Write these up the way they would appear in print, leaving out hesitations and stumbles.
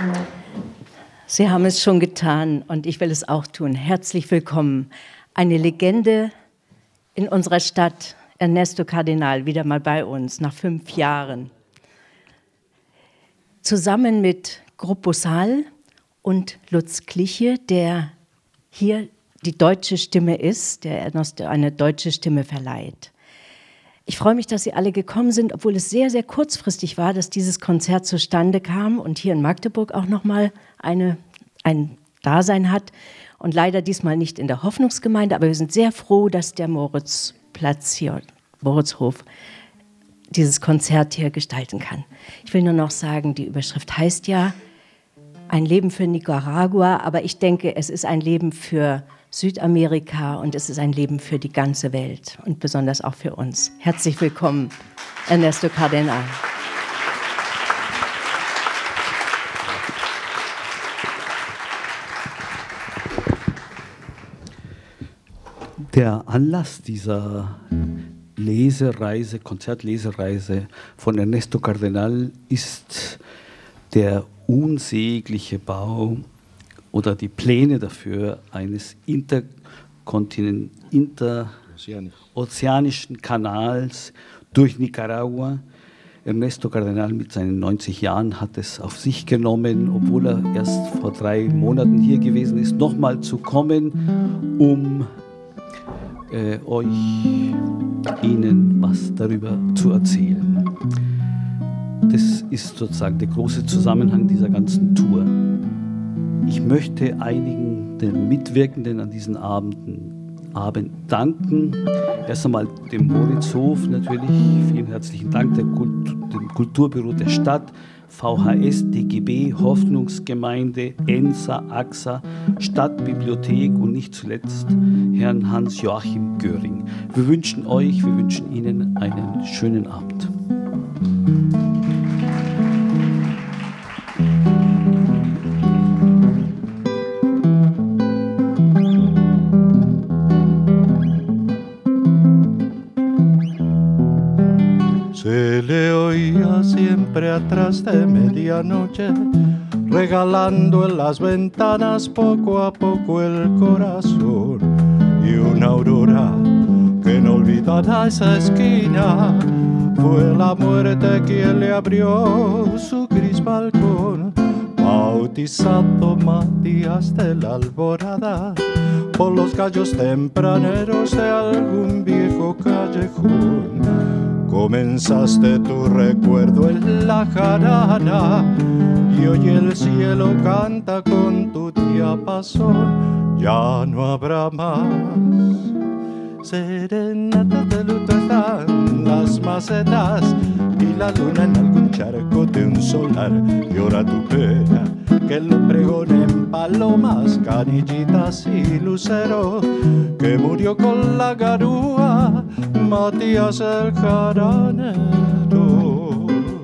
Sie haben es schon getan und ich will es auch tun. Herzlich willkommen. Eine Legende in unserer Stadt, Ernesto Cardenal, wieder mal bei uns nach 5 Jahren. Zusammen mit Gruppo Sal und Lutz Kliche, der hier die deutsche Stimme ist, der Ernesto eine deutsche Stimme verleiht. Ich freue mich, dass Sie alle gekommen sind, obwohl es sehr, sehr kurzfristig war, dass dieses Konzert zustande kam und hier in Magdeburg auch nochmal ein Dasein hat. Und leider diesmal nicht in der Hoffnungsgemeinde, aber wir sind sehr froh, dass der Moritzplatz hier, Moritzhof, dieses Konzert hier gestalten kann. Ich will nur noch sagen, die Überschrift heißt ja ein Leben für Nicaragua, aber ich denke, es ist ein Leben für Südamerika und es ist ein Leben für die ganze Welt und besonders auch für uns. Herzlich willkommen, Ernesto Cardenal. Der Anlass dieser Lesereise, Konzertlesereise von Ernesto Cardenal ist der unsägliche Bau oder die Pläne dafür eines interozeanischen Kanals durch Nicaragua. Ernesto Cardenal mit seinen 90 Jahren hat es auf sich genommen, obwohl er erst vor 3 Monaten hier gewesen ist, nochmal zu kommen, um Ihnen was darüber zu erzählen. Das ist sozusagen der große Zusammenhang dieser ganzen Tour. Ich möchte einigen der Mitwirkenden an diesen Abend danken. Erst einmal dem Moritzhof natürlich, vielen herzlichen Dank, dem Kulturbüro der Stadt, VHS, DGB, Hoffnungsgemeinde, ENSA, AXA, Stadtbibliothek und nicht zuletzt Herrn Hans-Joachim Göring. Wir wünschen Ihnen einen schönen Abend. Se le oía siempre atrás de medianoche, regalando en las ventanas poco a poco el corazón. Y una aurora que no olvidará esa esquina, fue la muerte quien le abrió su gris balcón. Bautizado Matías de la Alborada por los gallos tempraneros de algún viejo callejón. Comenzaste tu recuerdo en la jarana y hoy el cielo canta con tu diapasón. Ya no habrá más serenatas de luto, están las macetas y la luna en algún charco de un solar. Llora tu pena que lo pregonen palomas, canillitas y luceros, que murió con la garúa Matías el jaranero.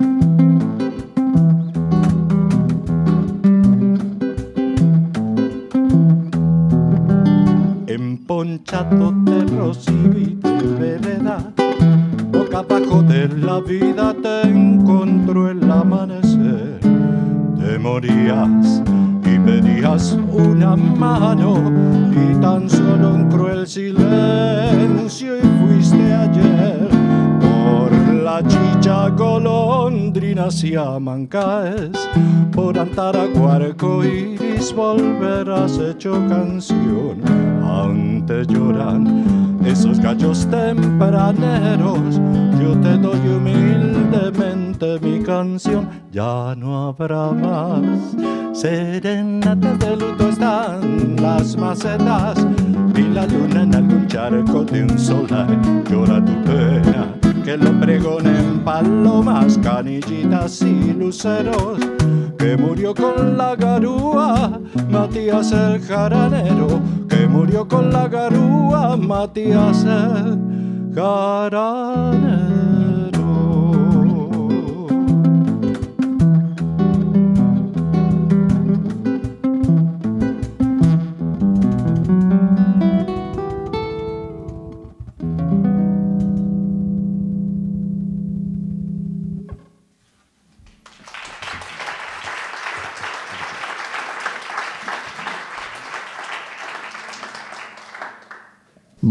Emponchado de rocío y de vereda, boca abajo de la vida te encontró el amanecer. Te morías y pedías una mano y tan solo un cruel silencio y fuiste ayer por la chicha golondrina si amancaes por Antaraguarco iris volverás hecho canción. Antes lloran esos gallos tempraneros, yo te doy humildemente mi canción. Ya no habrá más serenatas de luto, están las macetas y la luna en algún charco de un solar. Llora tu pena que lo pregonen palomas, canillitas y luceros, que murió con la garúa Matías el jaranero, que murió con la garúa Matías el jaranero.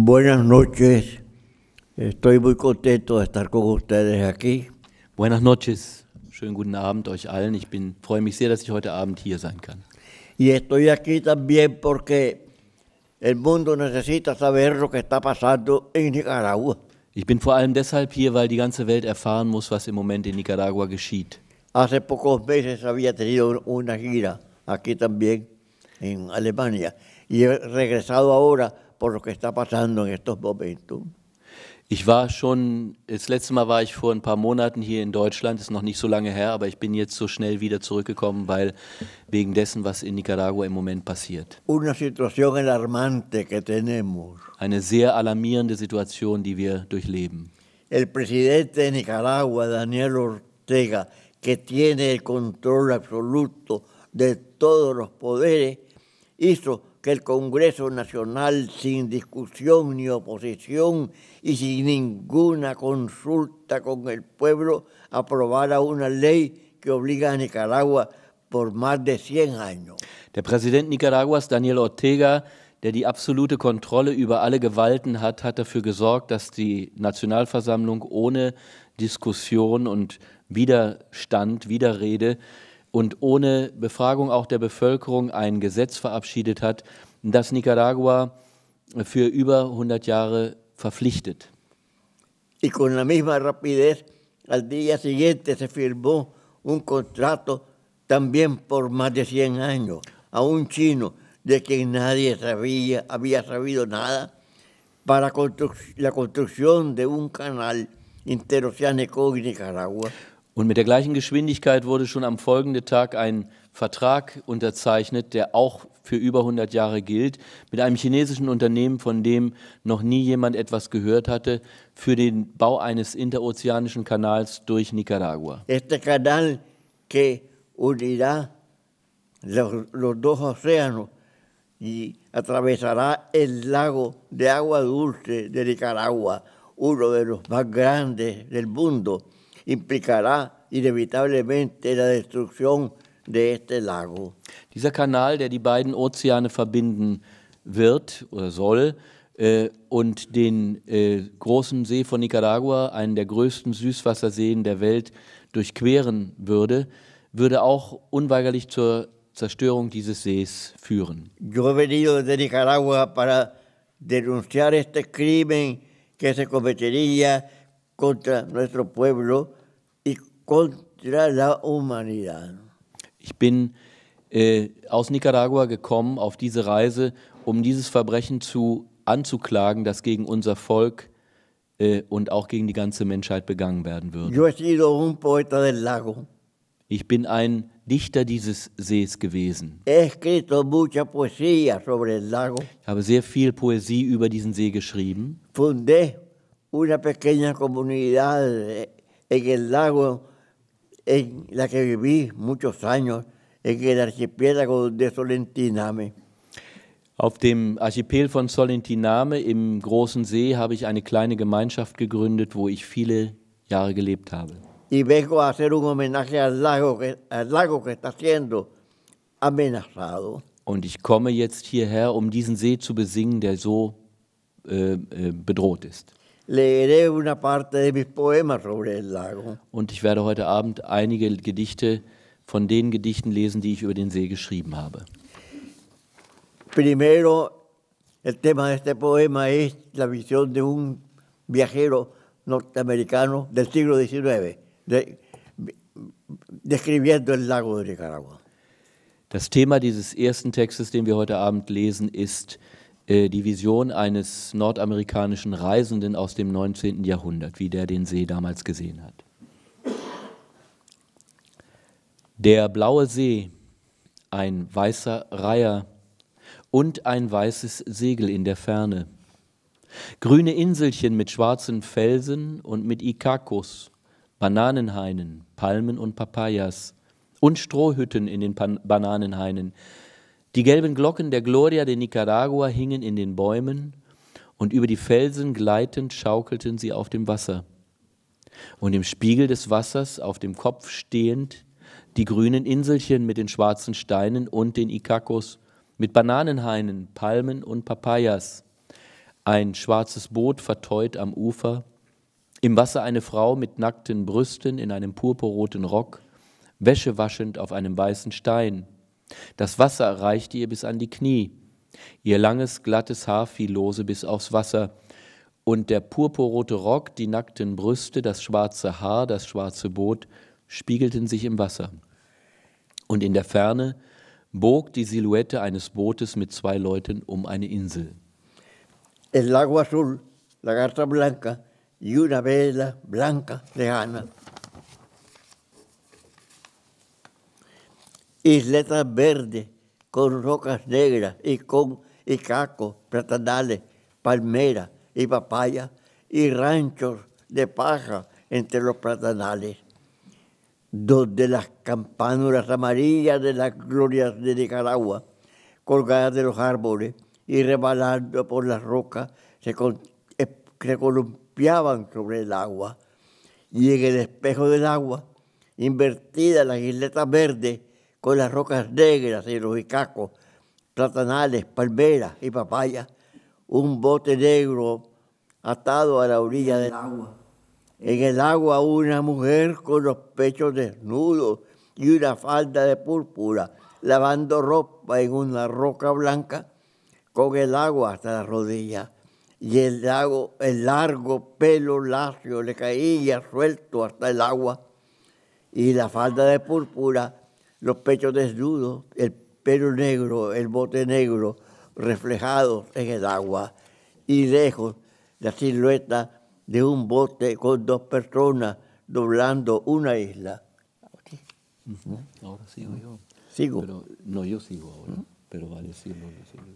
Buenas noches. Estoy muy contento de estar con ustedes aquí. Buenas noches. Schönen guten Abend euch allen. Freue mich sehr, dass ich heute Abend hier sein kann. Y estoy aquí también porque el mundo necesita saber lo que está pasando en Nicaragua. Ich bin vor allem deshalb hier, weil die ganze Welt erfahren muss, was im Moment in Nicaragua geschieht. Hace pocos meses había tenido una gira aquí también en Alemania y he regresado ahora por lo que está pasando en estos momentos. Das letzte Mal war ich vor ein paar Monaten hier in Deutschland, ist noch nicht so lange her, aber ich bin jetzt so schnell wieder zurückgekommen, weil wegen dessen, was in Nicaragua im Moment passiert. Una situación alarmante que tenemos. Eine sehr alarmierende Situation, die wir durchleben. El presidente de Nicaragua, Daniel Ortega, que tiene el control absoluto de todos los poderes, hizo que el Congreso Nacional, sin discusión ni oposición y sin ninguna consulta con el pueblo, aprobara una ley que obliga a Nicaragua por más de 100 años. Der Präsident Nicaraguas, Daniel Ortega, der die absolute Kontrolle über alle Gewalten hat dafür gesorgt, dass die Nationalversammlung ohne Diskussion und Widerstand, Widerrede und ohne Befragung auch der Bevölkerung ein Gesetz verabschiedet hat, das Nicaragua für über 100 Jahre verpflichtet. Y con la misma rapidez, al día siguiente se firmó un contrato también por más de 100 años a un chino de quien nadie había sabido nada para la construcción de un canal interoceánico en Nicaragua. Und mit der gleichen Geschwindigkeit wurde schon am folgenden Tag ein Vertrag unterzeichnet, der auch für über 100 Jahre gilt, mit einem chinesischen Unternehmen, von dem noch nie jemand etwas gehört hatte, für den Bau eines interozeanischen Kanals durch Nicaragua. Este canal que unirá los dos océanos y atravesará el lago de agua dulce de Nicaragua, uno de los más grandes del mundo, implicará inevitablemente la destrucción de este lago. Dieser Kanal, der die beiden Ozeane verbinden wird oder soll und den großen See von Nicaragua, einen der größten Süßwasserseen der Welt, durchqueren würde auch unweigerlich zur Zerstörung dieses Sees führen. Yo he venido desde Nicaragua para denunciar este crimen que se cometería contra nuestro pueblo y contra la humanidad. Ich bin aus Nicaragua gekommen auf diese Reise, um dieses Verbrechen anzuklagen, das gegen unser Volk und auch gegen die ganze Menschheit begangen werden würde. Yo he sido un poeta del lago. Ich bin ein Dichter dieses Sees gewesen. He escrito mucha poesía sobre el lago. Ich habe sehr viel Poesie über diesen See geschrieben. Fundé una pequeña comunidad en el lago en la que viví muchos años, en el archipiélago de Solentiname. Auf dem Archipel von Solentiname im Großen See habe ich eine kleine Gemeinschaft gegründet, wo ich viele Jahre gelebt habe. Y vengo a hacer un homenaje al lago que está siendo amenazado. Und ich komme jetzt hierher, um diesen See zu besingen, der so bedroht ist. Leeré una parte de mis poemas sobre el lago. Und ich werde heute Abend einige Gedichte von den Gedichten lesen, die ich über den See geschrieben habe. Primero, el tema de este poema es la visión de un viajero norteamericano del siglo XIX, describiendo el lago de Nicaragua. Das Thema dieses ersten Textes, den wir heute Abend lesen, ist die Vision eines nordamerikanischen Reisenden aus dem 19. Jahrhundert, wie der den See damals gesehen hat. Der blaue See, ein weißer Reiher und ein weißes Segel in der Ferne. Grüne Inselchen mit schwarzen Felsen und mit Ikakos, Bananenhainen, Palmen und Papayas und Strohhütten in den Bananenhainen. Die gelben Glocken der Gloria de Nicaragua hingen in den Bäumen und über die Felsen gleitend schaukelten sie auf dem Wasser. Und im Spiegel des Wassers auf dem Kopf stehend die grünen Inselchen mit den schwarzen Steinen und den Ikakos, mit Bananenhainen, Palmen und Papayas. Ein schwarzes Boot verteut am Ufer, im Wasser eine Frau mit nackten Brüsten in einem purpurroten Rock, Wäsche waschend auf einem weißen Stein. Das Wasser reichte ihr bis an die Knie, ihr langes, glattes Haar fiel lose bis aufs Wasser, und der purpurrote Rock, die nackten Brüste, das schwarze Haar, das schwarze Boot spiegelten sich im Wasser. Und in der Ferne bog die Silhouette eines Bootes mit 2 Leuten um eine Insel. El lago azul, la garza blanca y una vela blanca lejana. Isletas verdes con rocas negras y cacos, platanales, palmeras y papaya y ranchos de paja entre los platanales, donde las campánulas amarillas de las glorias de Nicaragua, colgadas de los árboles y rebalando por las rocas, se columpiaban sobre el agua. Y en el espejo del agua, invertidas las isletas verdes con las rocas negras y los icacos, platanales, palmeras y papayas, un bote negro atado a la orilla del agua. En el agua una mujer con los pechos desnudos y una falda de púrpura, lavando ropa en una roca blanca con el agua hasta la rodilla. Y el largo pelo lacio le caía suelto hasta el agua. Y la falda de púrpura, los pechos desnudos, el pelo negro, el bote negro, reflejados en el agua. Y lejos, la silueta de un bote con 2 personas doblando una isla. Ahora sigo yo. ¿Sigo? Pero, no, yo sigo ahora, pero va a decirlo.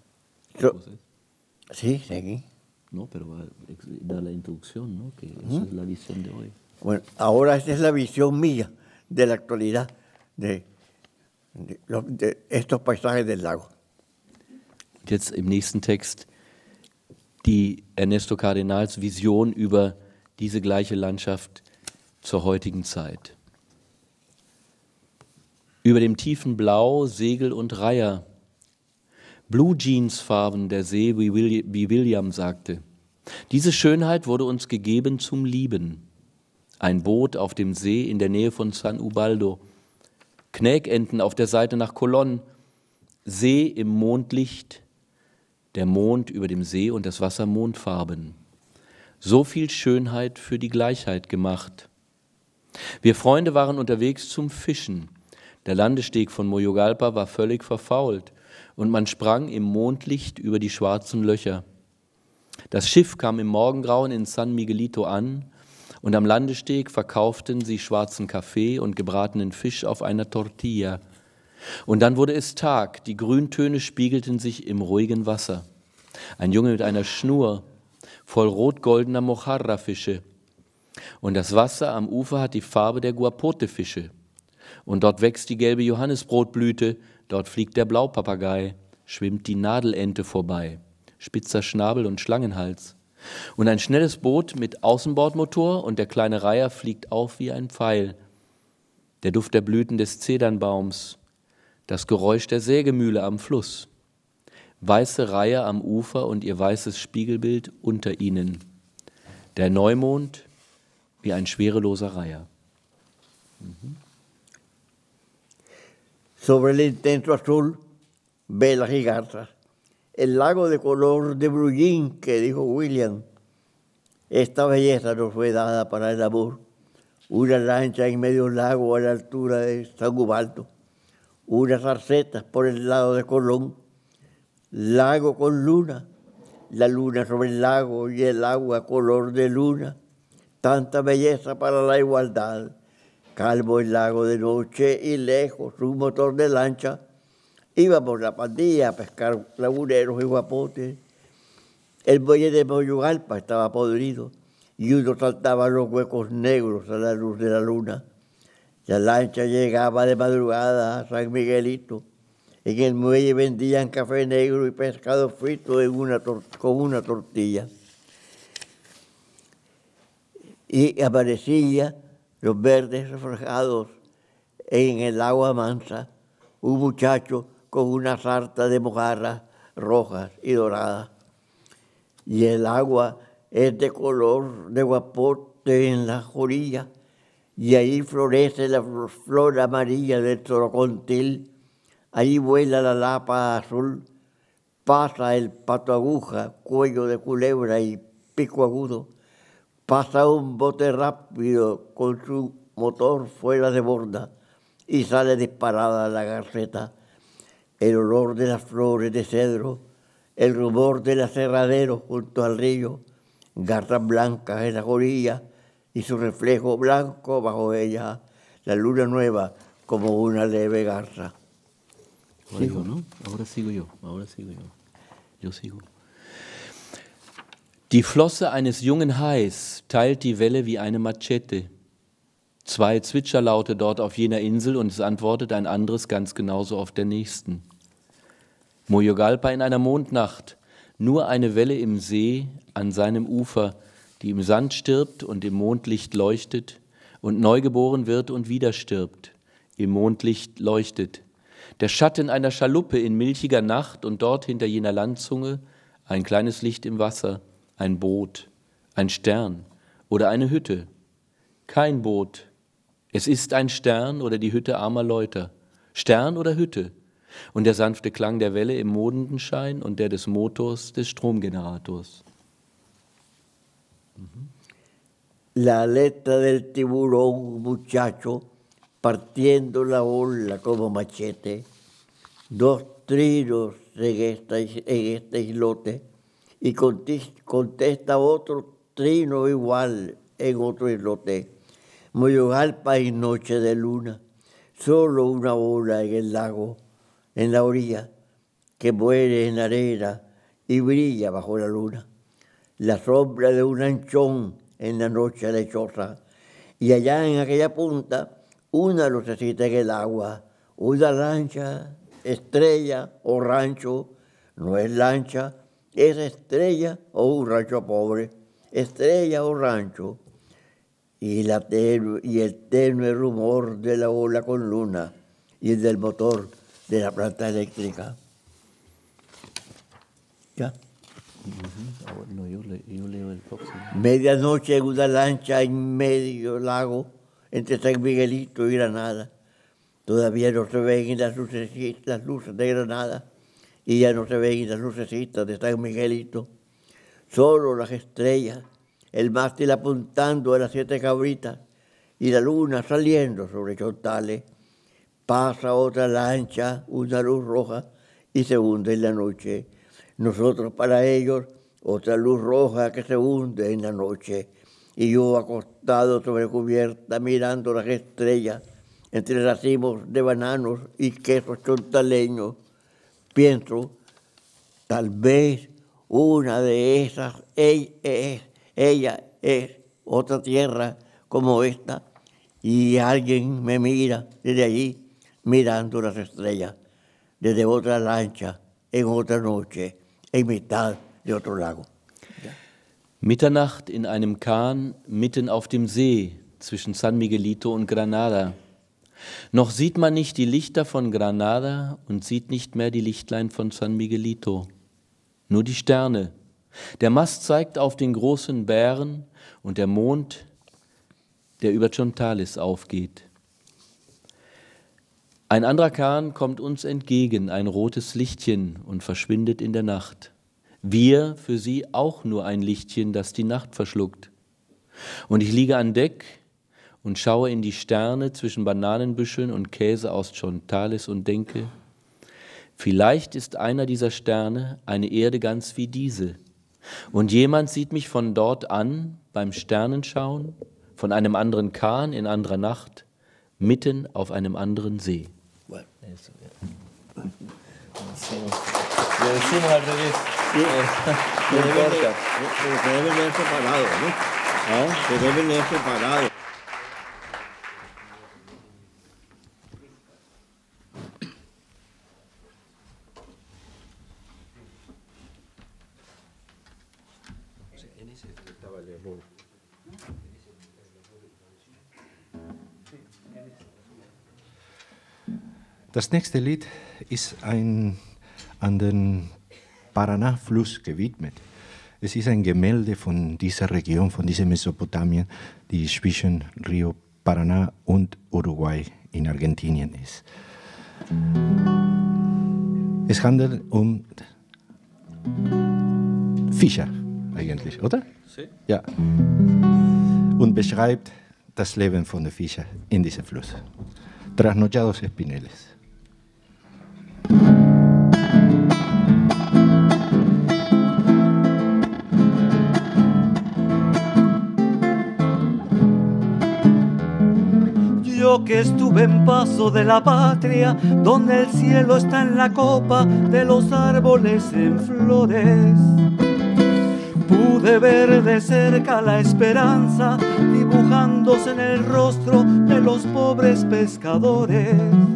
Sí, seguí. No, pero va a dar la introducción, ¿no? Que esa es la visión de hoy. Bueno, ahora esa es la visión mía de la actualidad de estos paisajes del lago. Jetzt im nächsten Text die Ernesto Cardenals Vision über diese gleiche Landschaft zur heutigen Zeit. Über dem tiefen Blau Segel und Reiher, Blue Jeans Farben der See, wie William sagte. Diese Schönheit wurde uns gegeben zum Lieben. Ein Boot auf dem See in der Nähe von San Ubaldo, Knäkenten auf der Seite nach Colón, See im Mondlicht, der Mond über dem See und das Wasser Mondfarben. So viel Schönheit für die Gleichheit gemacht. Wir Freunde waren unterwegs zum Fischen. Der Landesteg von Moyogalpa war völlig verfault und man sprang im Mondlicht über die schwarzen Löcher. Das Schiff kam im Morgengrauen in San Miguelito an und am Landesteg verkauften sie schwarzen Kaffee und gebratenen Fisch auf einer Tortilla. Und dann wurde es Tag, die Grüntöne spiegelten sich im ruhigen Wasser. Ein Junge mit einer Schnur voll rot-goldener Mojarra-Fische. Und das Wasser am Ufer hat die Farbe der Guapote-Fische. Und dort wächst die gelbe Johannisbrotblüte, dort fliegt der Blaupapagei, schwimmt die Nadelente vorbei, spitzer Schnabel und Schlangenhals. Und ein schnelles Boot mit Außenbordmotor und der kleine Reiher fliegt auf wie ein Pfeil. Der Duft der Blüten des Zedernbaums, das Geräusch der Sägemühle am Fluss, weiße Reiher am Ufer und ihr weißes Spiegelbild unter ihnen. Der Neumond wie ein schwereloser Reiher. Sobre el intenso azul, velas y garzas. El lago de color de blue jean que dijo William. Esta belleza nos fue dada para el amor. Una lancha en medio del lago a la altura de San Ubaldo. Unas arcetas por el lado de Colón. Lago con luna. La luna sobre el lago y el agua color de luna. Tanta belleza para la igualdad. Calmo el lago de noche y lejos un motor de lancha. Íbamos la pandilla a pescar laguneros y guapotes. El muelle de Moyogalpa estaba podrido y uno saltaba los huecos negros a la luz de la luna. La lancha llegaba de madrugada a San Miguelito. En el muelle vendían café negro y pescado frito con una tortilla. Y aparecía los verdes reflejados en el agua mansa, un muchacho con una sarta de mojarras rojas y doradas. y el agua es de color de guapote en las orillas, y ahí florece la flor amarilla del torocontil, ahí vuela la lapa azul, pasa el pato aguja, cuello de culebra y pico agudo, pasa un bote rápido con su motor fuera de borda y sale disparada la garceta. El olor de las flores de cedro, el rumor del aserradero junto al río, garras blancas en las orillas y su reflejo blanco bajo ella, la luna nueva como una leve garza. Ahora yo, ¿no? Ahora sigo yo. Yo sigo. Die Flosse eines jungen Hais teilt die Welle wie eine Machete. 2 Zwitscherlaute dort auf jener Insel und es antwortet ein anderes ganz genauso auf der nächsten. Moyogalpa in einer Mondnacht, nur eine Welle im See an seinem Ufer, die im Sand stirbt und im Mondlicht leuchtet und neugeboren wird und wieder stirbt, im Mondlicht leuchtet. Der Schatten einer Schaluppe in milchiger Nacht und dort hinter jener Landzunge ein kleines Licht im Wasser, ein Boot, ein Stern oder eine Hütte. Kein Boot. Es ist ein Stern oder die Hütte armer Leute. Stern oder Hütte. Und der sanfte Klang der Welle im Mondenschein und der des Motors des Stromgenerators. La aleta del tiburón, muchacho, partiendo la ola como machete, 2 trinos en este islote, y contesta otro trino igual en otro islote. Moyogalpa y noche de luna, solo una ola en el lago, en la orilla, que muere en arena y brilla bajo la luna. La sombra de un anchón en la noche lechosa, y allá en aquella punta una lucecita en el agua, una lancha, estrella o rancho, no es lancha, es estrella o un rancho pobre, estrella o rancho, y el tenue rumor de la ola con luna y el del motor de la planta eléctrica. ¿Ya? No, yo leo el próximo. Medianoche en una lancha en medio del lago, entre San Miguelito y Granada. Todavía no se ven las luces de Granada y ya no se ven las lucecitas de San Miguelito. Solo las estrellas, el mástil apuntando a las 7 cabritas y la luna saliendo sobre chontales. Pasa otra lancha, una luz roja, y se hunde en la noche. Nosotros para ellos, otra luz roja que se hunde en la noche. Y yo acostado sobre cubierta mirando las estrellas, entre racimos de bananos y quesos chontaleños, pienso, tal vez una de esas, ella es otra tierra como esta, y alguien me mira desde allí, mirando las estrellas, desde otra lancha, en otra noche, en mitad de otro lago. Mitternacht in einem Kahn mitten auf dem See zwischen San Miguelito und Granada. Noch sieht man nicht die Lichter von Granada und sieht nicht mehr die Lichtlein von San Miguelito. Nur die Sterne. Der Mast zeigt auf den großen Bären und der Mond, der über Chontales aufgeht. Ein anderer Kahn kommt uns entgegen, ein rotes Lichtchen, und verschwindet in der Nacht. Wir für sie auch nur ein Lichtchen, das die Nacht verschluckt. Und ich liege an Deck und schaue in die Sterne zwischen Bananenbüscheln und Käse aus Chontales und denke, vielleicht ist einer dieser Sterne eine Erde ganz wie diese. Und jemand sieht mich von dort an, beim Sternenschauen, von einem anderen Kahn in anderer Nacht, mitten auf einem anderen See. Bueno. Eso, ja. Lo decimos al revés. Sí. No importa. Se debe leer separado, ¿no? Se debe leer separado. Das nächste Lied ist an den Paraná-Fluss gewidmet. Es ist ein Gemälde von dieser Region, von dieser Mesopotamien, die zwischen Rio Paraná und Uruguay in Argentinien ist. Es handelt um Fischer eigentlich, oder? Sí. Ja. Und beschreibt das Leben von den Fischern in diesem Fluss. Trasnochados Espineles. Yo que estuve en Paso de la Patria, donde el cielo está en la copa de los árboles en flores, pude ver de cerca la esperanza dibujándose en el rostro de los pobres pescadores.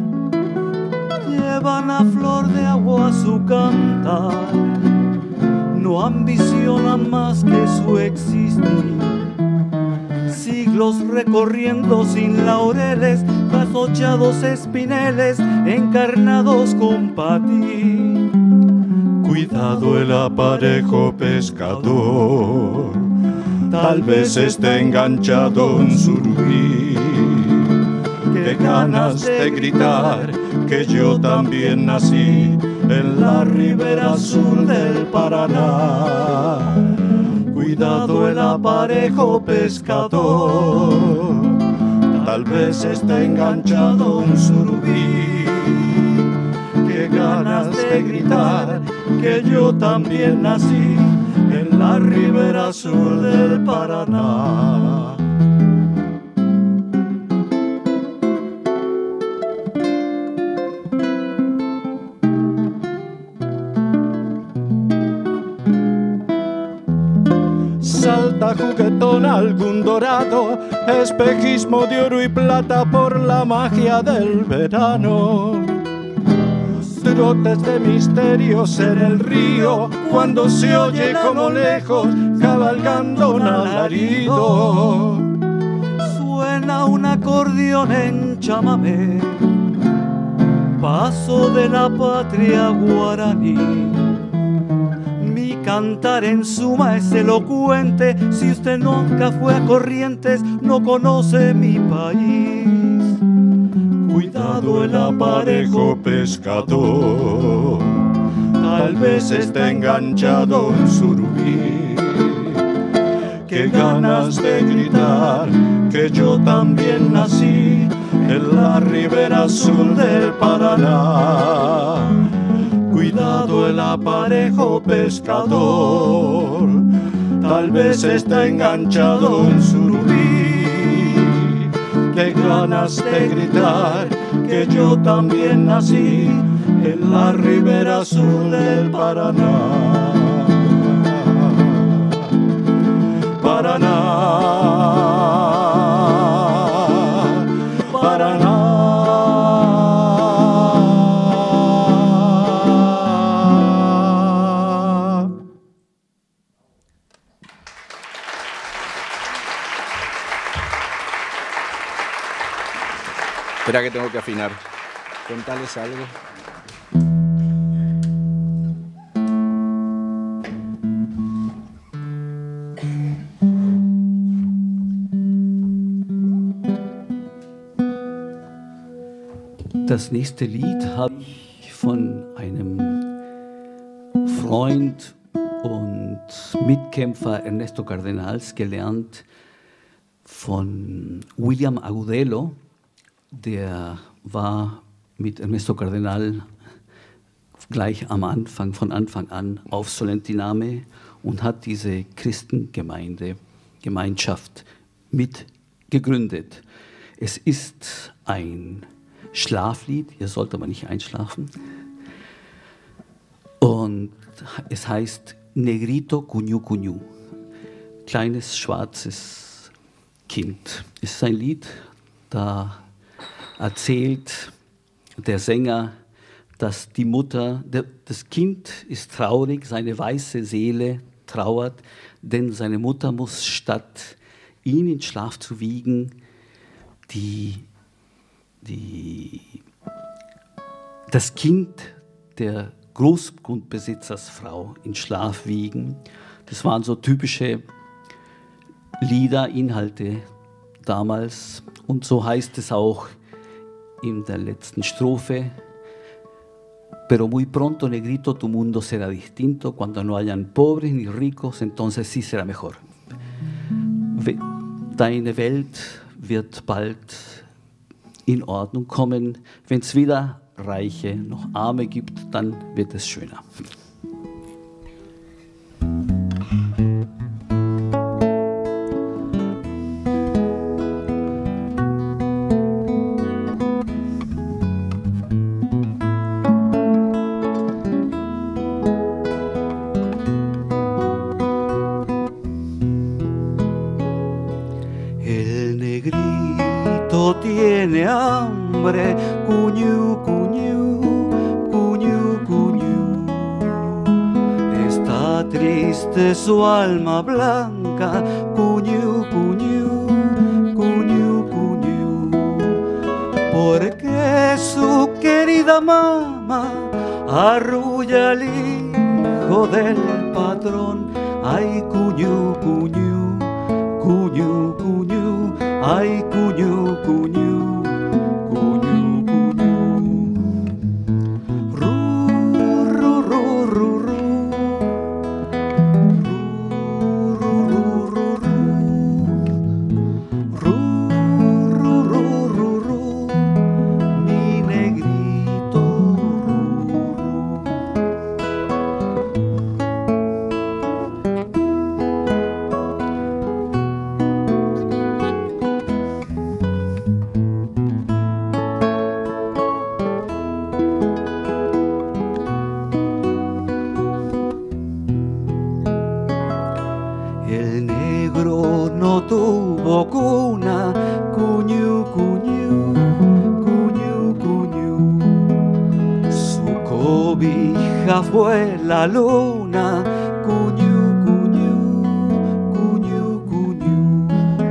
Llevan a flor de agua su cantar, no ambicionan más que su existir. Siglos recorriendo sin laureles, trasnochados espineles encarnados con patí. Cuidado el aparejo pescador, tal vez esté enganchado un surubí. Qué ganas de gritar que yo también nací en la ribera sur del Paraná. Cuidado el aparejo pescador, tal vez esté enganchado un surubí. Qué ganas de gritar que yo también nací en la ribera sur del Paraná. Salta juguetón algún dorado, espejismo de oro y plata por la magia del verano. Trotes de misterios en el río, cuando se oye como lejos cabalgando un alarido. Suena un acordeón en chamamé, paso de la patria guaraní. Mi cantar en suma es elocuente, si usted nunca fue a Corrientes no conoce mi país. Cuidado el aparejo pescador, tal vez esté enganchado un surubí. Qué ganas de gritar que yo también nací en la ribera sur del Paraná. Cuidado el aparejo pescador, tal vez está enganchado un surubí. Qué ganas de gritar que yo también nací en la ribera sur del Paraná. Paraná, Paraná. Espera que tengo que afinar. Contales algo. Das nächste Lied habe ich von einem Freund und Mitkämpfer Ernesto Cardenals gelernt, von William Agudelo. Der war mit Ernesto Cardenal gleich am Anfang, von Anfang an auf Solentiname und hat diese Gemeinschaft mit gegründet. Es ist ein Schlaflied, ihr sollt aber nicht einschlafen. Und es heißt Negrito Cuñu Cuñu, kleines schwarzes Kind. Es ist ein Lied, da erzählt der Sänger, dass die Mutter, das Kind ist traurig, seine weiße Seele trauert, denn seine Mutter muss statt ihn in Schlaf zu wiegen, das Kind der Großgrundbesitzersfrau in Schlaf wiegen. Das waren so typische Lieder, Inhalte damals. Und so heißt es auch in der letzten Strophe. Pero muy pronto, negrito, tu mundo será distinto. Cuando no hayan pobres ni ricos, entonces sí será mejor. Deine Welt wird bald in Ordnung kommen. Wenn es weder Reiche noch Arme gibt, dann wird es schöner. Tiene hambre, cuñu, cuñu, cuñu, cuñu. Está triste su alma blanca, cuñu, cuñu, cuñu, cuñu. Porque su querida mamá arrulla al hijo del patrón. Ay, cuñu, cuñu, cuñu, cuñu. Ay, cuñu, cuñu, cuñu, cuñu. Ru, ru, ru, ru, ru. Ru, ru, ru, ru. Ru, ru, ru, ru, ru. Mi negrito, ru, ru. El negro no tuvo cuna, cuñu, cuñu, cuñu, cuñu. Su cobija fue la luna, cuñu, cuñu, cuñu, cuñu.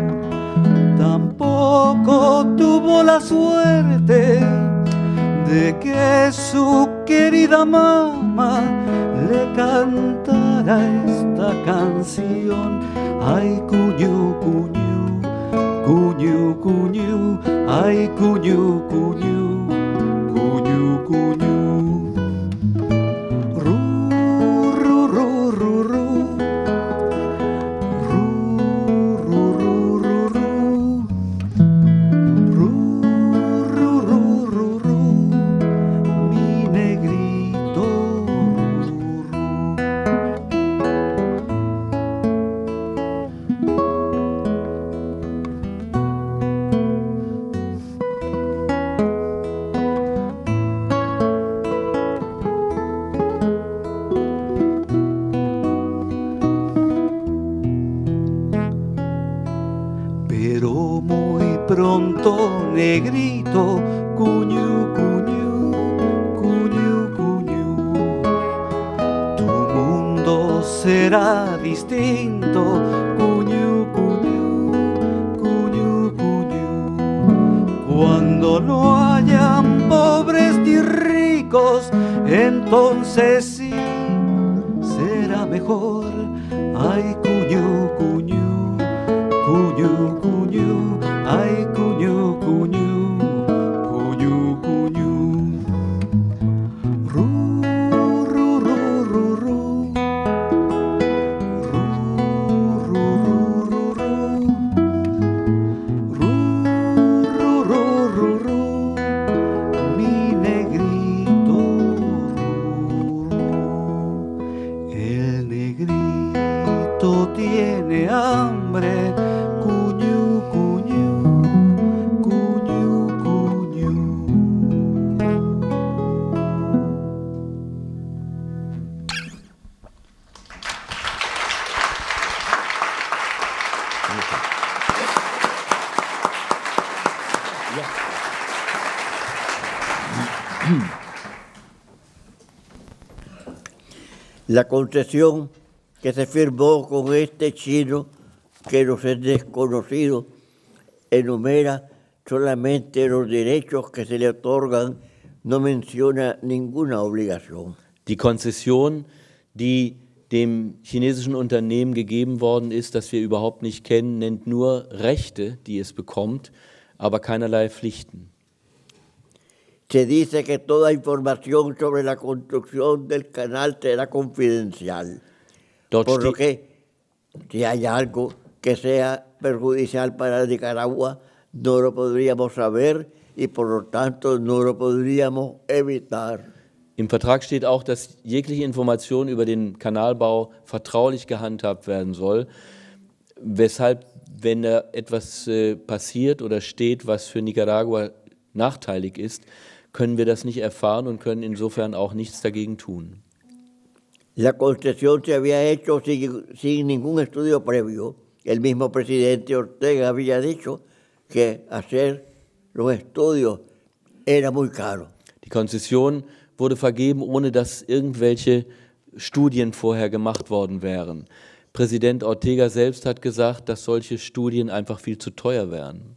Tampoco tuvo la suerte de que su querida mamá le cantara esta canción. Ay, cuñu, cuñu, cuñu, cuñu. Ay, cuñu, cuñu, cuñu, cuñu. Ru, ru, ru, ru, ru. Ru, ru, ru, ru, ru. Ru, ru, ru, ru, ru. Mi negrito, ru, ru. Pero muy pronto, negrito, cuñu, cuñu, cuñu, cuñu. Tu mundo será distinto, cuñu, cuñu, cuñu, cuñu. Cuando no hayan pobres ni ricos, entonces sí será mejor. Ay, cuñu, cuñu, cuñu, cuñu. Ay, cuñu, cuñu, cuñu, cuñu. Ru, ru, ru, ru, ru. Ru, ru, ru, ru, ru. Ru, ru, ru, ru, ru. Mi negrito, ru, ru. El negrito tiene hambre, cuñu, cuñu, cuñu, cuñu. La concesión que se firmó con este chino, que los es desconocido, enumera solamente los derechos que se le otorgan, no menciona ninguna obligación. Die Konzession, die dem chinesischen Unternehmen gegeben worden ist, das wir überhaupt nicht kennen, nennt nur Rechte, die es bekommt, aber keinerlei Pflichten. Se dice que toda información sobre la construcción del canal será confidencial. Dort Por lo steht, que, si hay algo que sea perjudicial para Nicaragua, no lo podríamos saber y por lo tanto no lo podríamos evitar. im Vertrag steht auch, dass jegliche Information über den Kanalbau vertraulich gehandhabt werden soll, weshalb, wenn da etwas passiert oder steht, was für Nicaragua nachteilig ist, können wir das nicht erfahren und können insofern auch nichts dagegen tun. La concesión se había hecho sin ningún estudio previo. El mismo presidente Ortega había dicho que hacer los estudios era muy caro. Die Konzession wurde vergeben, ohne dass irgendwelche Studien vorher gemacht worden wären. Präsident Ortega selbst hat gesagt, dass solche Studien einfach viel zu teuer wären.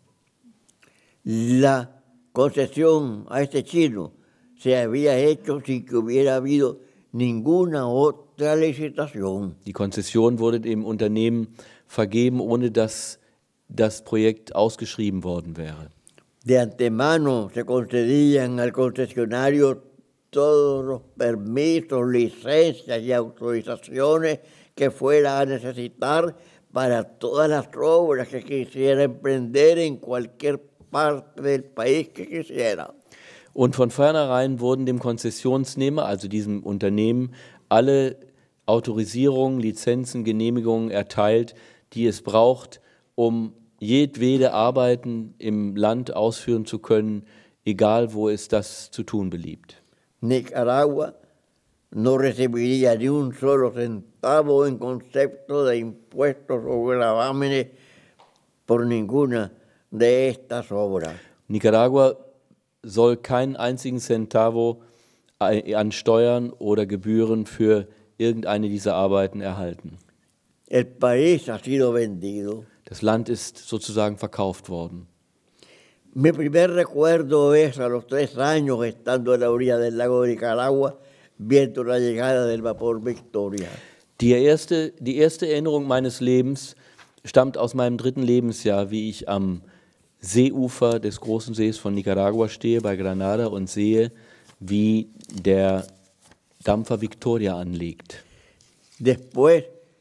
La concesión a este chino se había hecho sin que hubiera habido ninguna otra licitación. Die Konzession wurde dem Unternehmen vergeben, ohne dass das Projekt ausgeschrieben worden wäre. De antemano se concedían al concesionario todos los permisos, licencias y autorizaciones que fuera a necesitar para todas las obras que quisiera emprender en cualquier parte del país que quisiera. Und von vornherein wurden dem Konzessionsnehmer, also diesem Unternehmen, alle Autorisierungen, Lizenzen, Genehmigungen erteilt, die es braucht, um jedwede Arbeiten im Land ausführen zu können, egal wo es das zu tun beliebt. Nicaragua no recibiría ni un solo centavo en concepto de impuestos o gravámenes por ninguna de estas obras. Nicaragua soll keinen einzigen Centavo an Steuern oder Gebühren für irgendeine dieser Arbeiten erhalten. El país ha sido vendido. Das Land ist sozusagen verkauft worden. Mi primer recuerdo es a los 3 años estando en la orilla del lago de Nicaragua, viendo la llegada del vapor Victoria. Die erste Erinnerung meines Lebens stammt aus meinem 3. Lebensjahr, wie ich am Seeufer des großen Sees von Nicaragua stehe, bei Granada, und sehe, wie der Dampfer Victoria anlegt. Después,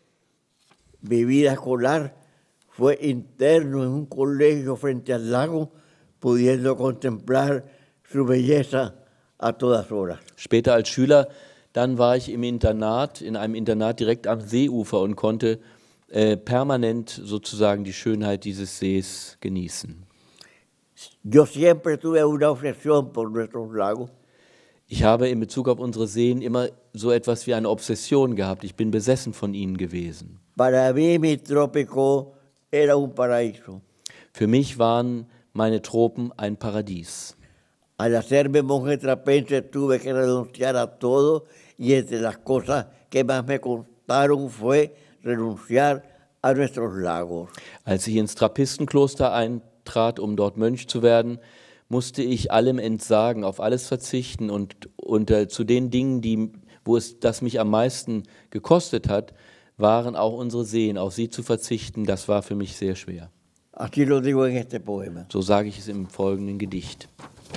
mi vida escolar fue interno en un colegio frente al lago, pudiendo contemplar su belleza a todas horas. Später als Schüler, dann war ich im Internat, in einem Internat direkt am Seeufer und konnte permanent sozusagen die Schönheit dieses Sees genießen. Yo siempre tuve una obsesión por nuestros lagos. Ich habe in Bezug auf unsere Seen immer so etwas wie eine Obsession gehabt. Ich bin besessen von ihnen gewesen. Para mí mi trópico era un paraíso. Für mich waren meine Tropen ein Paradies. Al hacerme monje trapense tuve que renunciar a todo y entre las cosas que más me costaron fue renunciar a nuestros lagos. Als ich ins Trappistenkloster eintrat, um dort Mönch zu werden, musste ich allem entsagen, auf alles verzichten und zu den Dingen, das mich am meisten gekostet hat, waren auch unsere Seen. Auf sie zu verzichten, das war für mich sehr schwer. Así lo digo en este poema. So sage ich es im folgenden Gedicht.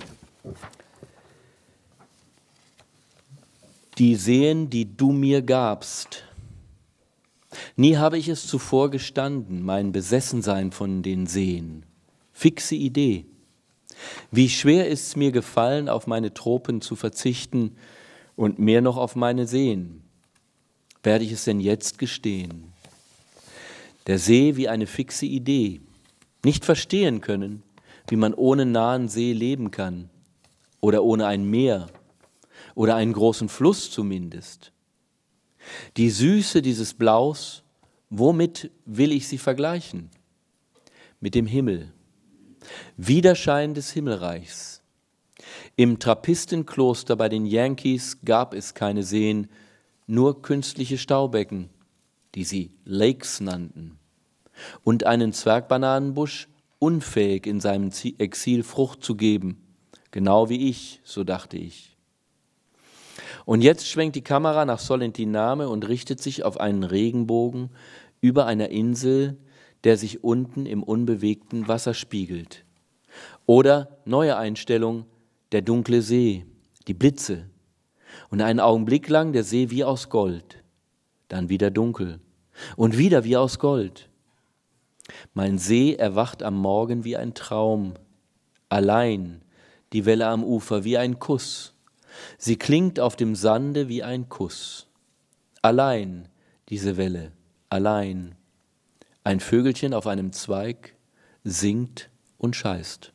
Die Seen, die du mir gabst. Nie habe ich es zuvor gestanden, mein Besessensein von den Seen. Fixe Idee. Wie schwer ist es mir gefallen, auf meine Tropen zu verzichten und mehr noch auf meine Seen. Werde ich es denn jetzt gestehen? Der See wie eine fixe Idee. Nicht verstehen können, wie man ohne nahen See leben kann. Oder ohne ein Meer. Oder einen großen Fluss zumindest. Die Süße dieses Blaus, womit will ich sie vergleichen? Mit dem Himmel. Widerschein des Himmelreichs. Im Trappistenkloster bei den Yankees gab es keine Seen, nur künstliche Staubecken, die sie Lakes nannten, und einen Zwergbananenbusch, unfähig in seinem Exil Frucht zu geben, genau wie ich, so dachte ich. Und jetzt schwenkt die Kamera nach Solentiname und richtet sich auf einen Regenbogen über einer Insel, der sich unten im unbewegten Wasser spiegelt. Oder, neue Einstellung, der dunkle See, die Blitze. Und einen Augenblick lang der See wie aus Gold, dann wieder dunkel und wieder wie aus Gold. Mein See erwacht am Morgen wie ein Traum, allein die Welle am Ufer wie ein Kuss. Sie klingt auf dem Sande wie ein Kuss. Allein diese Welle, allein. Ein Vögelchen auf einem Zweig singt und scheißt.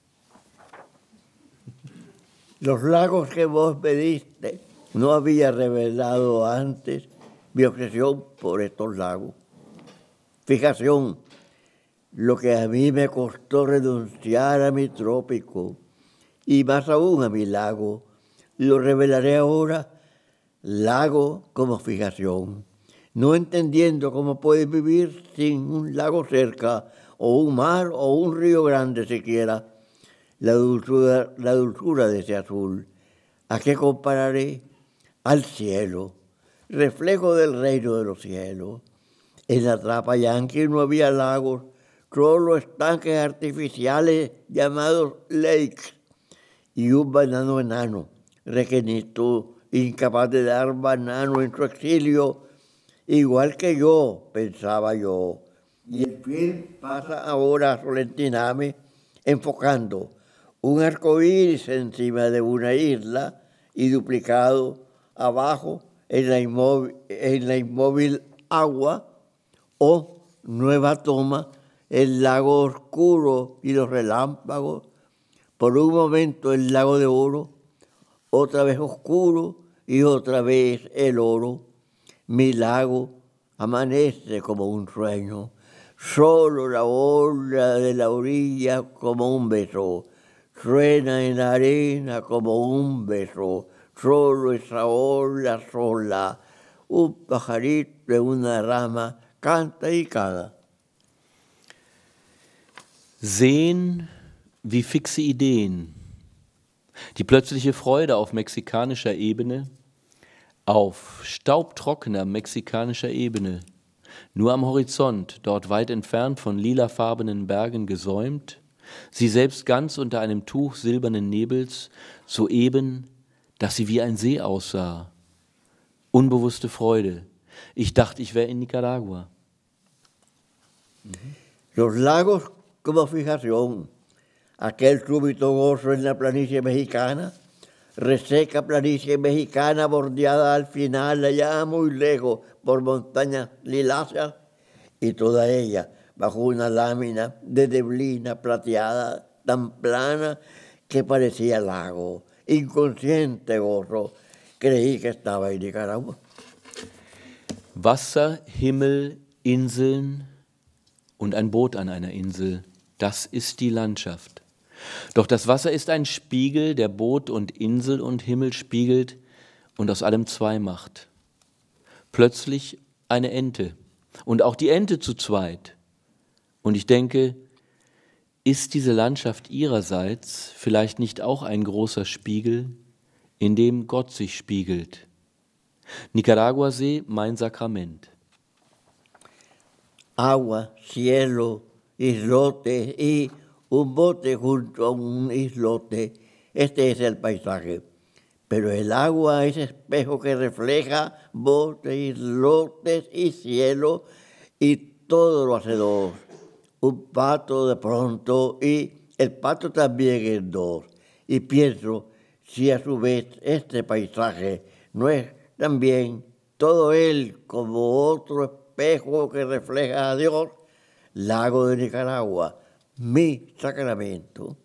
Los lagos que vos pediste no había revelado antes mi obsesión por estos lagos. Fijación, lo que a mí me costó renunciar a mi trópico y más aún a mi lago, lo revelaré ahora, lago como fijación, no entendiendo cómo puedes vivir sin un lago cerca, o un mar, o un río grande siquiera. La dulzura de ese azul. ¿A qué compararé? Al cielo, reflejo del reino de los cielos. En la Trapa Yanqui no había lagos, solo estanques artificiales llamados lakes y un banano enano, requenito, incapaz de dar banano en su exilio, igual que yo, pensaba yo. Y el film pasa ahora a Solentiname, enfocando un arco iris encima de una isla y duplicado abajo en la inmóvil agua, o nueva toma, el lago oscuro y los relámpagos. Por un momento el lago de oro, otra vez oscuro y otra vez el oro. Mi lago amanece como un sueño, solo la ola de la orilla como un beso. Suena en la arena como un beso, solo esa ola sola. Un pajarito en una rama canta y cada. Sehen wie fixe Ideen. Die plötzliche Freude auf mexikanischer Ebene, auf staubtrockener mexikanischer Ebene, nur am Horizont, dort weit entfernt von lilafarbenen Bergen gesäumt, sie selbst ganz unter einem Tuch silbernen Nebels, so eben, dass sie wie ein See aussah. Unbewusste Freude. Ich dachte, ich wäre in Nicaragua. Los lagos como fijación, aquel súbito gozo en la planicie mexicana, reseca planicie mexicana bordeada al final, allá muy lejos, por montañas liláceas, y toda ella bajo una lámina de neblina plateada, tan plana que parecía lago. Inconsciente gozo, creí que estaba en Nicaragua. Wasser, Himmel, Inseln und ein Boot an einer Insel, das ist die Landschaft. Doch das Wasser ist ein Spiegel, der Boot und Insel und Himmel spiegelt und aus allem zwei macht. Plötzlich eine Ente und auch die Ente zu zweit. Und ich denke, ist diese Landschaft ihrerseits vielleicht nicht auch ein großer Spiegel, in dem Gott sich spiegelt? Nicaragua-See, mein Sakrament. Agua, cielo, islote y un bote junto a un islote. Este es el paisaje. Pero el agua es espejo que refleja botes, islotes y cielo, y todo lo hace dos. Un pato de pronto y el pato también es dos. Y pienso si a su vez este paisaje no es también todo él como otro espejo que refleja a Dios, lago de Nicaragua, mi sacramento.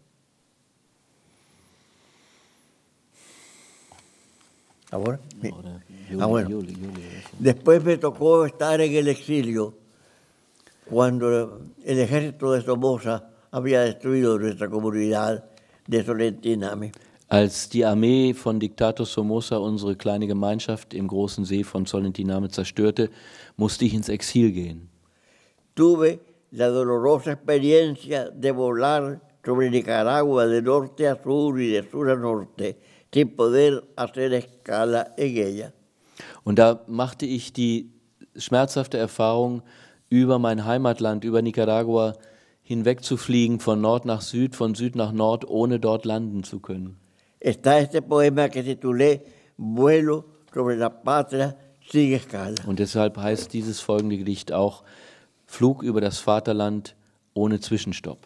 ¿Ahora? Sí. Bueno. Después me tocó estar en el exilio cuando el ejército de Somoza había destruido nuestra comunidad de Solentiname. Als die Armee von Diktator Somoza unsere kleine Gemeinschaft im großen See von Solentiname zerstörte, musste ich ins Exil gehen. Tuve la dolorosa experiencia de volar sobre Nicaragua de norte a sur y de sur a norte, sin poder hacer escala en ella. Und da machte ich die schmerzhafte Erfahrung, über mein Heimatland, über Nicaragua hinwegzufliegen, von Nord nach Süd, von Süd nach Nord, ohne dort landen zu können. Está este poema que titulé Vuelo sobre la patria sin escala. Und deshalb heißt dieses folgende Gedicht auch Flug über das Vaterland ohne Zwischenstopp.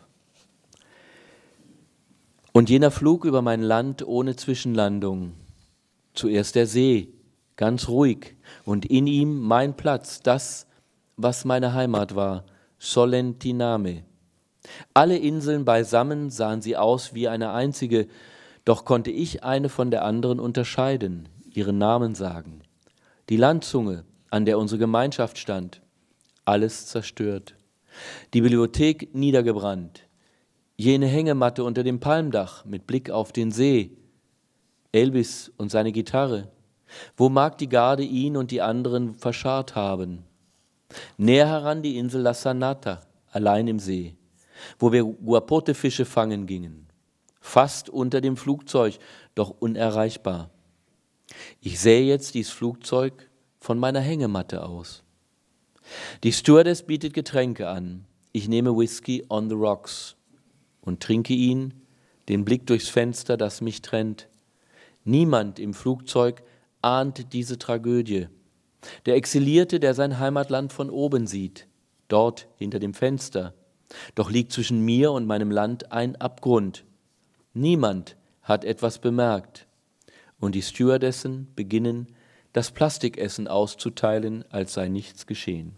Und jener Flug über mein Land ohne Zwischenlandung, zuerst der See, ganz ruhig, und in ihm mein Platz, das, was meine Heimat war, Solentiname. Alle Inseln beisammen sahen sie aus wie eine einzige, doch konnte ich eine von der anderen unterscheiden, ihren Namen sagen. Die Landzunge, an der unsere Gemeinschaft stand, alles zerstört. Die Bibliothek niedergebrannt, jene Hängematte unter dem Palmdach mit Blick auf den See, Elvis und seine Gitarre. Wo mag die Garde ihn und die anderen verscharrt haben? Näher heran die Insel La Sanata, allein im See, wo wir Guapote-Fische fangen gingen. Fast unter dem Flugzeug, doch unerreichbar. Ich sähe jetzt dies Flugzeug von meiner Hängematte aus. Die Stewardess bietet Getränke an. Ich nehme Whisky on the rocks und trinke ihn, den Blick durchs Fenster, das mich trennt. Niemand im Flugzeug ahnt diese Tragödie. Der Exilierte, der sein Heimatland von oben sieht, dort hinter dem Fenster. Doch liegt zwischen mir und meinem Land ein Abgrund. Niemand hat etwas bemerkt. Und die Stewardessen beginnen, das Plastikessen auszuteilen, als sei nichts geschehen.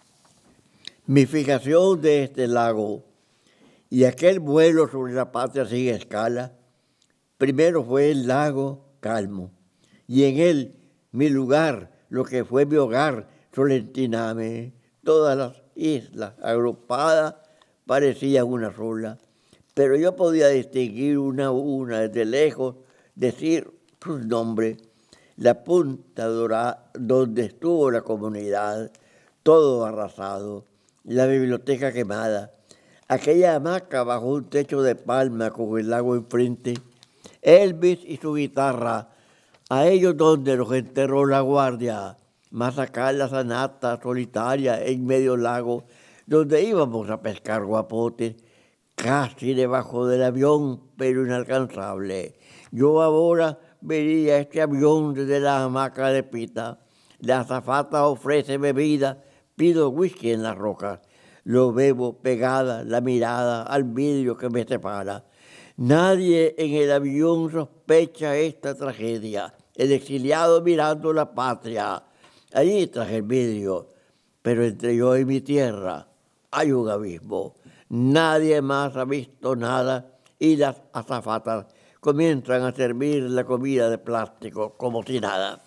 Mi fijación de este lago y aquel vuelo sobre la patria sin escala, primero fue el lago calmo, y en él mi lugar, lo que fue mi hogar, Solentiname. Todas las islas agrupadas parecían una sola, pero yo podía distinguir una a una desde lejos, decir sus nombres, la punta dorada donde estuvo la comunidad, todo arrasado, la biblioteca quemada, aquella hamaca bajo un techo de palma con el lago enfrente, Elvis y su guitarra, a ellos donde los enterró la guardia, más acá la sanata solitaria en medio lago, donde íbamos a pescar guapotes, casi debajo del avión, pero inalcanzable. Yo ahora vería este avión desde la hamaca de pita. La azafata ofrece bebida, pido whisky en las rocas. Lo bebo pegada la mirada al vidrio que me separa. Nadie en el avión sospecha esta tragedia. El exiliado mirando la patria. Allí tras el vidrio, pero entre yo y mi tierra hay un abismo. Nadie más ha visto nada y las azafatas comienzan a servir la comida de plástico como si nada.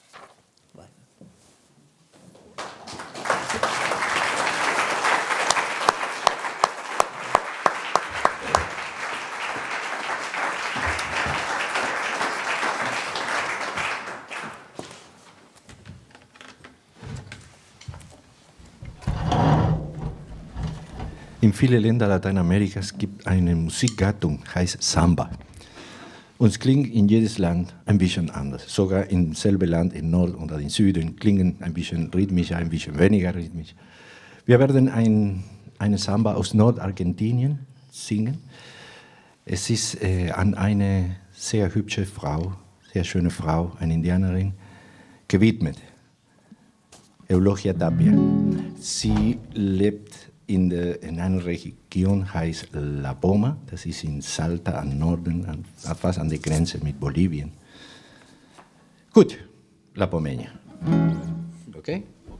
In vielen Ländern Lateinamerikas gibt eine Musikgattung, heißt Samba. Und es klingt in jedes Land ein bisschen anders. Sogar im selben Land, im Nord oder im Süden, klingen ein bisschen rhythmischer, ein bisschen weniger rhythmisch. Wir werden eine Samba aus Nordargentinien singen. Es ist an eine sehr hübsche Frau, sehr schöne Frau, eine Indianerin, gewidmet. Eulogia Tapia. Sie lebt in einer Region, heißt La Poma, das ist in Salta am Norden, fast an der Grenze mit Bolivien. Gut, La Pomeña. Okay?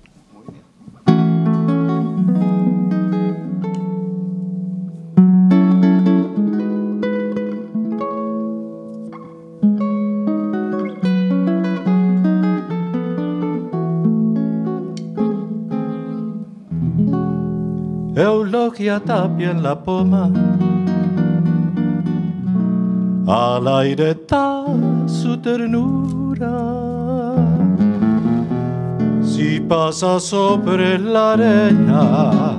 Eulogia Tapia en La Poma, al aire está su ternura. Si pasa sobre la arena,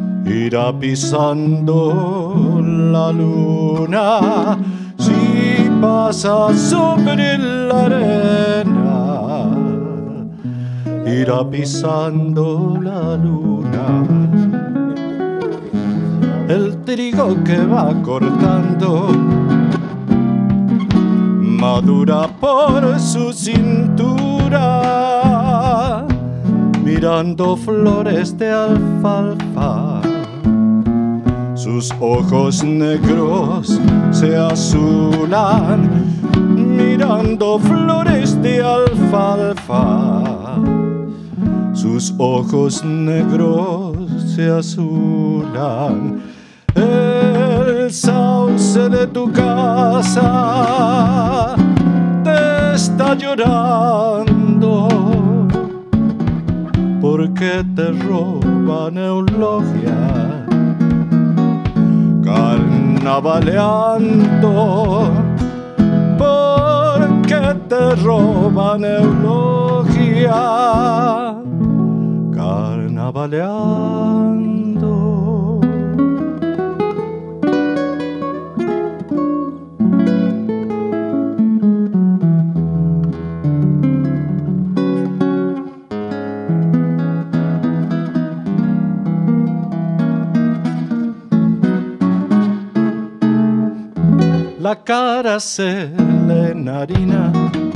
irá pisando la luna. Si pasa sobre la arena, irá pisando la luna. El trigo que va cortando madura por su cintura, mirando flores de alfalfa. Sus ojos negros se azulan, mirando flores de alfalfa. Sus ojos negros se azulan. El sauce de tu casa te está llorando porque te roban eulogia, carnavaleando porque te roban eulogia, carnavaleando. La cara se le enharina,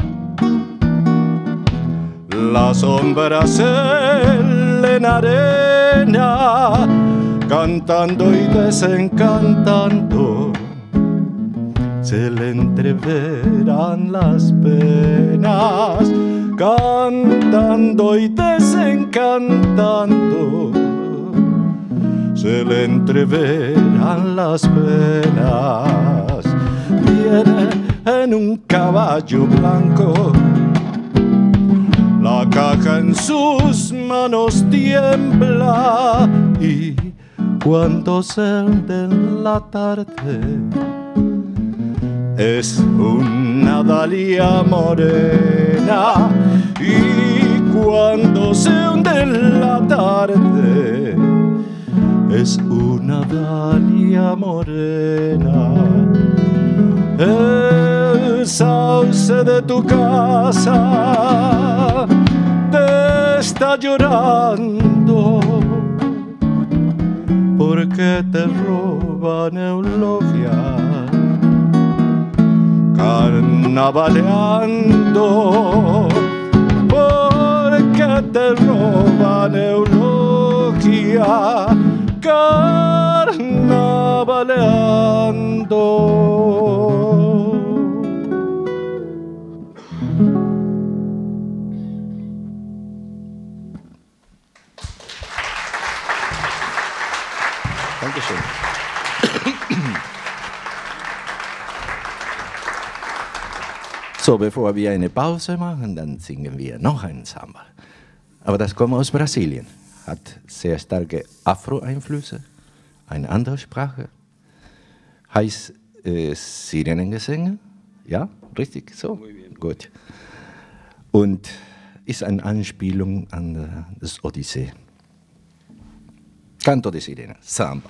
la sombra se le enarena, cantando y desencantando, se le entreverán las penas, cantando y desencantando, se le entreverán las penas. Viene en un caballo blanco, la caja en sus manos tiembla, y cuando se hunde la tarde es una dalia morena, y cuando se hunde la tarde es una dalia morena. El sauce de tu casa te está llorando porque te roban eulogia, carnavaleando porque te roban eulogia, carnavaleando. Dankeschön. So, bevor wir eine Pause machen, dann singen wir noch einen Samba. Aber das kommt aus Brasilien, hat sehr starke Afro-Einflüsse, eine andere Sprache, heißt Sirenengesänge, ja, richtig, so, gut. Und ist eine Anspielung an das Odyssee. Canto de Sirena, Samba.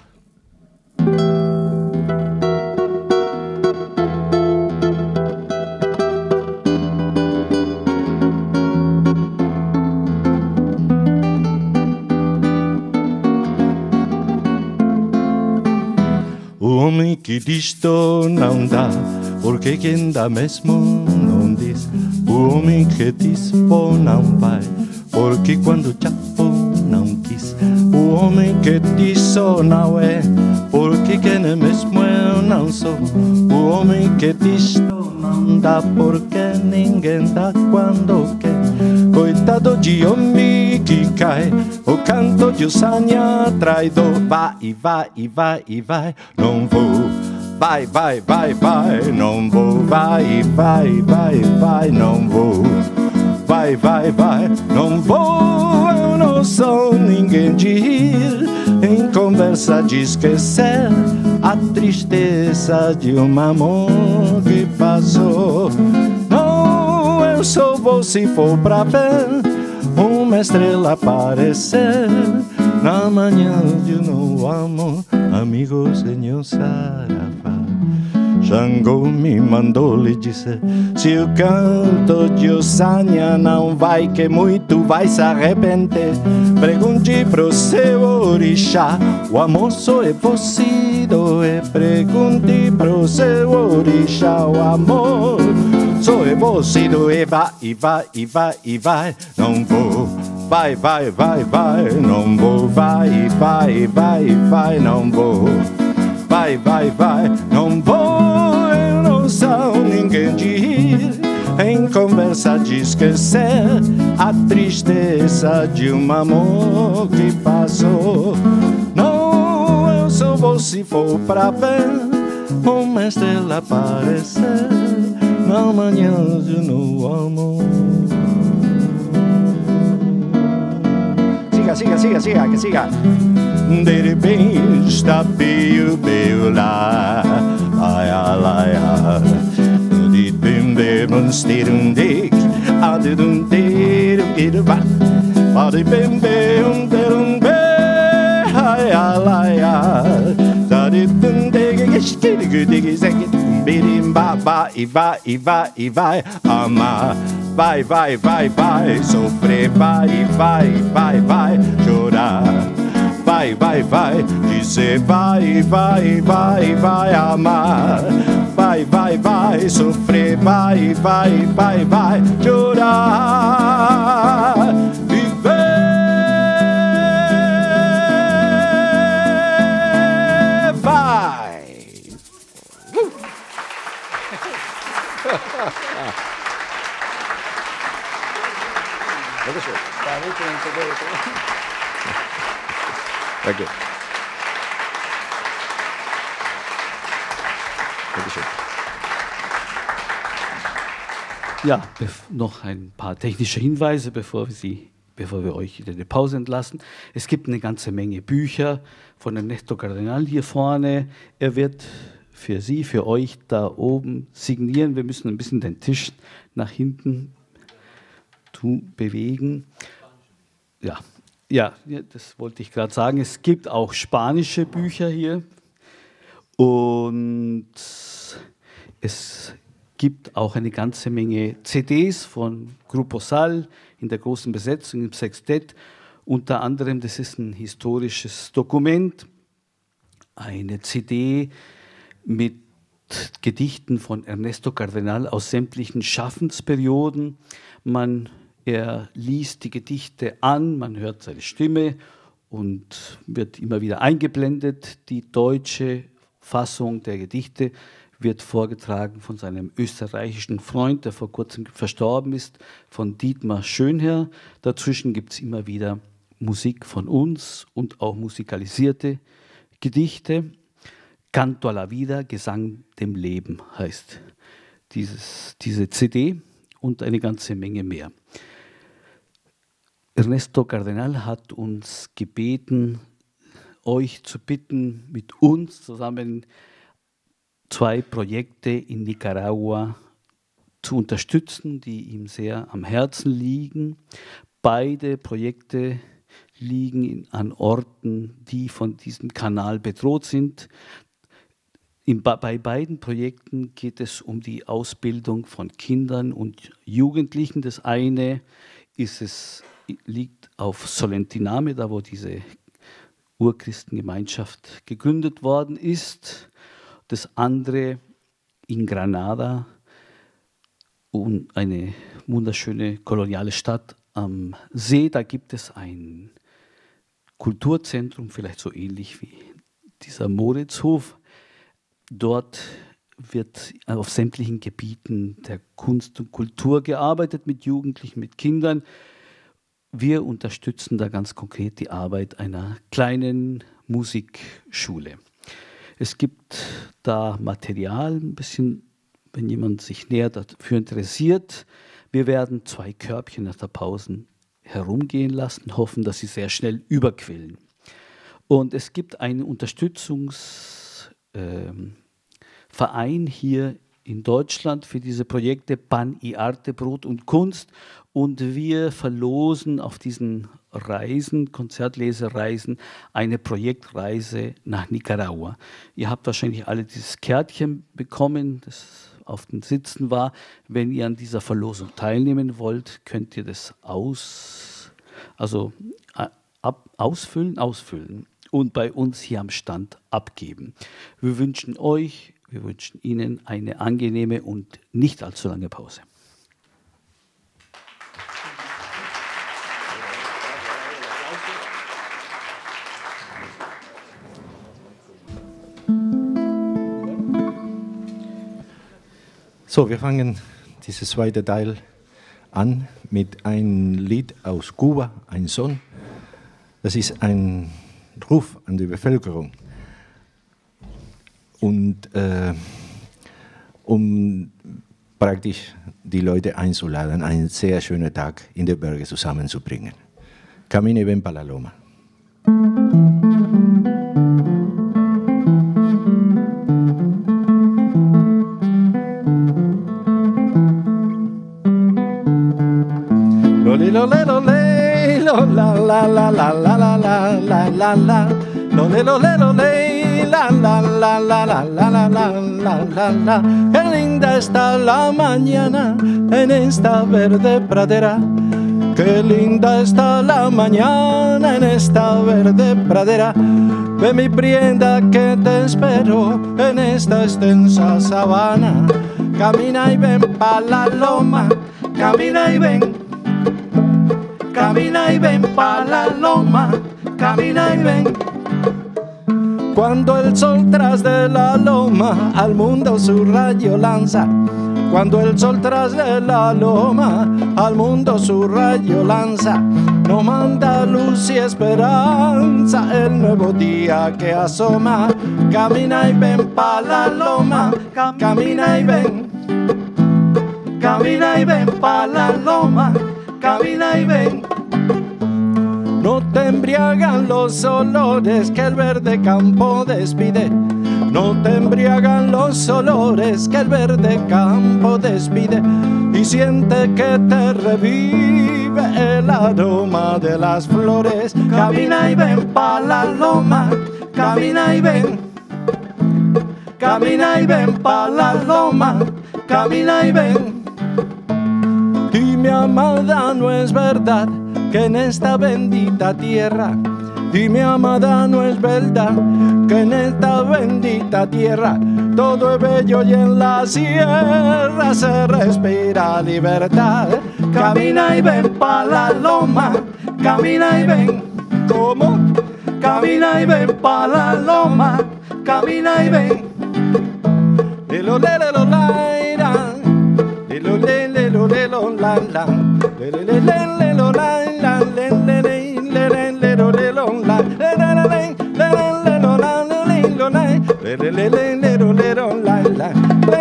O homem que disto não dá, porque quem dá mesmo não diz. O homem que dispõe não vai, porque quando chapou não quis. O homem que disso não é, porque quem é mesmo eu não sou. O homem que disto não dá, porque ninguém dá quando quer. Coitado de homem que cai, o canto de usanha traidor. Vai e vai e vai e vai, não vou. Vai, vai, vai, vai, não vou. Vai, vai, vai, vai, não vou. Vai, vai, vai, não vou. Eu não sou ninguém de rir, em conversa de esquecer a tristeza de um amor que passou. Não, eu só vou se for pra ver uma estrela aparecer na manhã de um novo amor, amigo senhor Saravá. Xangô me mandou lhe dizer: se o canto de Ossanha não vai, que muito vai se arrepender. Pergunte pro seu orixá, o amor só é vocido. E pergunte pro seu orixá, o amor só é vocido. E vai, e vai, e vai, e vai, não vou. Vai, vai, vai, vai, não vou. Vai, vai, vai, vai, não vou. Vai, vai, vai, não vou. Eu não sou ninguém de rir, em conversa de esquecer a tristeza de um amor que passou. Não, eu só vou se for pra ver uma estrela aparecer na manhã de no amor. Siga, siga, siga, que siga. De bem está bem lá, ai ai ai. De bem bem stirum de, a de dum de de ba, a de bem bem de ai ai ai. Da de dum de que de zek birim ba ba e vai amar. Vai, vai, vai, vai, sofrer, vai, vai, vai, vai, chorar. Vai, vai, vai, dizer vai, vai, vai, vai, amar. Vai, vai, vai, sofrer, vai, vai, vai, vai, chorar. Viver, vai. Danke. Dankeschön. Ja, noch ein paar technische Hinweise, bevor wir euch in eine Pause entlassen. Es gibt eine ganze Menge Bücher von Ernesto Cardenal hier vorne. Er wird für Sie, für euch da oben signieren. Wir müssen ein bisschen den Tisch nach hinten bewegen. Ja, das wollte ich gerade sagen. Es gibt auch spanische Bücher hier und es gibt auch eine ganze Menge CDs von Grupo Sal in der großen Besetzung im Sextett. Unter anderem, das ist ein historisches Dokument, eine CD mit Gedichten von Ernesto Cardenal aus sämtlichen Schaffensperioden. Er liest die Gedichte an, man hört seine Stimme und wird immer wieder eingeblendet. Die deutsche Fassung der Gedichte wird vorgetragen von seinem österreichischen Freund, der vor kurzem verstorben ist, von Dietmar Schönherr. Dazwischen gibt es immer wieder Musik von uns und auch musikalisierte Gedichte. Canto a la vida, Gesang dem Leben heißt diese CD und eine ganze Menge mehr. Ernesto Cardenal hat uns gebeten, euch zu bitten, mit uns zusammen 2 Projekte in Nicaragua zu unterstützen, die ihm sehr am Herzen liegen. Beide Projekte liegen an Orten, die von diesem Kanal bedroht sind. Bei beiden Projekten geht es um die Ausbildung von Kindern und Jugendlichen. Das eine liegt auf Solentiname, da wo diese Urchristengemeinschaft gegründet worden ist. Das andere in Granada, eine wunderschöne koloniale Stadt am See. Da gibt es ein Kulturzentrum, vielleicht so ähnlich wie dieser Moritzhof. Dort wird auf sämtlichen Gebieten der Kunst und Kultur gearbeitet, mit Jugendlichen, mit Kindern. Wir unterstützen da ganz konkret die Arbeit einer kleinen Musikschule. Es gibt da Material, ein bisschen, wenn jemand sich näher dafür interessiert. Wir werden 2 Körbchen nach der Pause herumgehen lassen, hoffen, dass sie sehr schnell überquillen. Und es gibt einen Unterstützungsverein hier in Deutschland für diese Projekte, Pan y Arte, Brot und Kunst. Und wir verlosen auf diesen Reisen, Konzertlesereisen, eine Projektreise nach Nicaragua. Ihr habt wahrscheinlich alle dieses Kärtchen bekommen, das auf den Sitzen war. Wenn ihr an dieser Verlosung teilnehmen wollt, könnt ihr das ausfüllen und bei uns hier am Stand abgeben. Wir wünschen Ihnen eine angenehme und nicht allzu lange Pause. So, wir fangen dieses zweite Teil an mit einem Lied aus Kuba, ein Son. Das ist ein Ruf an die Bevölkerung. Und um praktisch die Leute einzuladen, einen sehr schönen Tag in den Bergen zusammenzubringen. Camine y ven pa la loma. Lo le lo le lo la la la la la la la la la la lo le lo le la la la la la la la la la la. Qué linda está la mañana en esta verde pradera. Qué linda está la mañana en esta verde pradera. Ven mi prenda que te espero en esta extensa sabana. Camina y ven pa la loma, camina y ven. Camina y ven pa la loma, camina y ven. Cuando el sol tras de la loma al mundo su rayo lanza. Cuando el sol tras de la loma al mundo su rayo lanza. Nos manda luz y esperanza el nuevo día que asoma. Camina y ven pa la loma, camina y ven. Camina y ven pa la loma, camina y ven. No te embriagan los olores que el verde campo despide. No te embriagan los olores que el verde campo despide. Y siente que te revive el aroma de las flores. Camina y ven pa la loma, camina y ven. Camina y ven pa la loma, camina y ven. Dime, amada, no es verdad que en esta bendita tierra, dime, amada, no es verdad que en esta bendita tierra todo es bello y en la sierra se respira libertad. Camina y ven pa la loma, camina y ven. ¿Cómo? Camina y ven pa la loma, camina y ven. Lelo lelo laira, lelo lelo lelo la la, lelo lelo la la, lelo lelo lelo la, lelo lelo la la,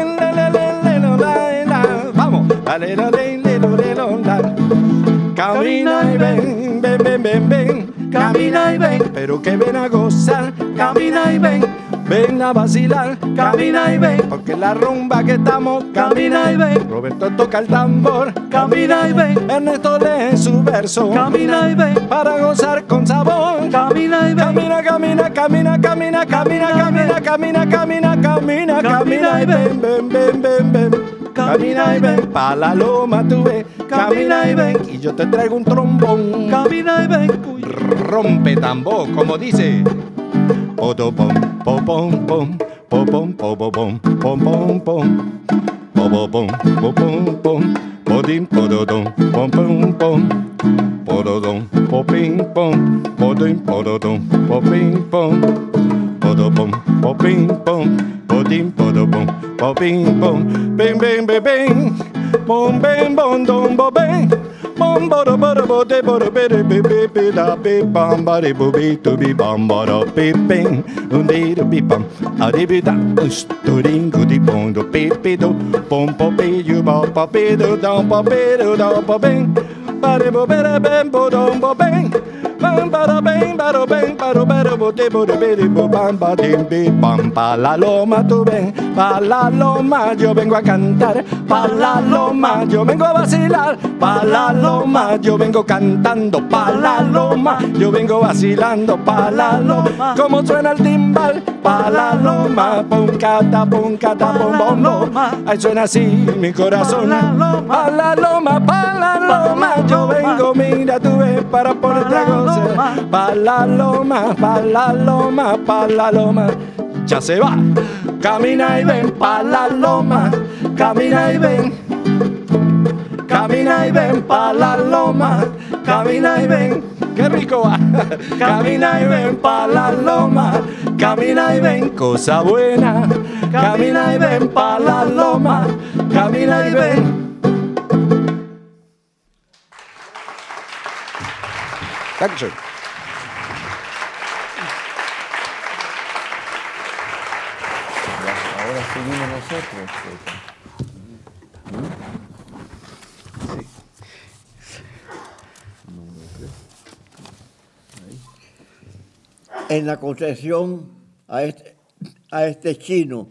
vamos, lelo lelo la. Camina y ven, ven, ven, ven, ven. Camina y ven, pero que ven a gozar. Camina y ven, ven a vacilar. Camina y ven, porque la rumba que estamos. Camina y ven, Roberto toca el tambor. Camina y ven, Ernesto lee su verso. Camina y ven, para gozar con sabor. Camina y ven, camina, camina, camina, camina, camina, camina, camina, camina, camina, camina y ven, ven, ven, ven, ven. Camina y ven, pa la loma tú ves. Camina y ven, y yo te traigo un trombón. Camina y ven, rompe tambor, como dice. Odo pom, pom, pom, pom, pom, pom, pom, pom, pom, pom, pom, pom, pom, pom, podim, pododom, pom, pom, pom, pododom, popim, pom, podim, pododom, popim, pom, podopom, popim, pom, podim, podopom, popim, pom, bing, bing, bing, bing, bom, bing, bom, dom, bo, bing. Bom bada bada bada bada bada bada bada bada bada bada bada bada bada bada bada adibida usturing gudi pondo pepedo pom popeyo ba papedo da papedo da papeng bada bada bada bada bada bam bada bang bada bang bada bada bote bote bede bo bam badim bi bam pa la loma tú ven, pa la loma yo vengo a cantar, pa la loma yo vengo a vacilar, pa la loma yo vengo cantando, pa la loma yo vengo vacilando, pa la loma como suena el timbal, pa la loma pum cata bom bom, ahí suena así mi corazón, pa la loma yo vengo, mira tú ves para ponerte a gozar, pa la loma, pa la loma, pa la loma, ya se va, camina y ven, pa la loma, camina y ven, camina y ven, pa la loma, camina y ven, qué rico va, camina y ven, pa la loma, camina y ven, cosa buena, camina y ven, pa la loma, camina y ven. Dankeschön. Ahora seguimos nosotros. En la concesión a este chino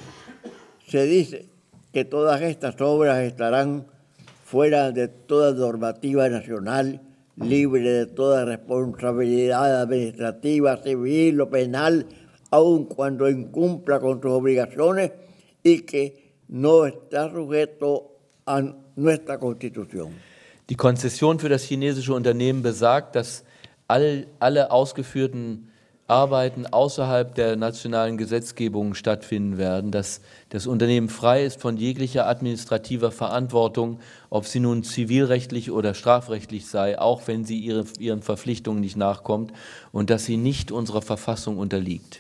se dice que todas estas obras estarán fuera de toda normativa nacional, libre de toda responsabilidad administrativa, civil o penal, aun cuando incumpla con sus obligaciones y que no está sujeto a nuestra Constitución. Die Konzession für das chinesische Unternehmen besagt, dass alle ausgeführten Arbeiten außerhalb der nationalen Gesetzgebung stattfinden werden, dass das Unternehmen frei ist von jeglicher administrativer Verantwortung, ob sie nun zivilrechtlich oder strafrechtlich sei, auch wenn sie ihren Verpflichtungen nicht nachkommt, und dass sie nicht unserer Verfassung unterliegt.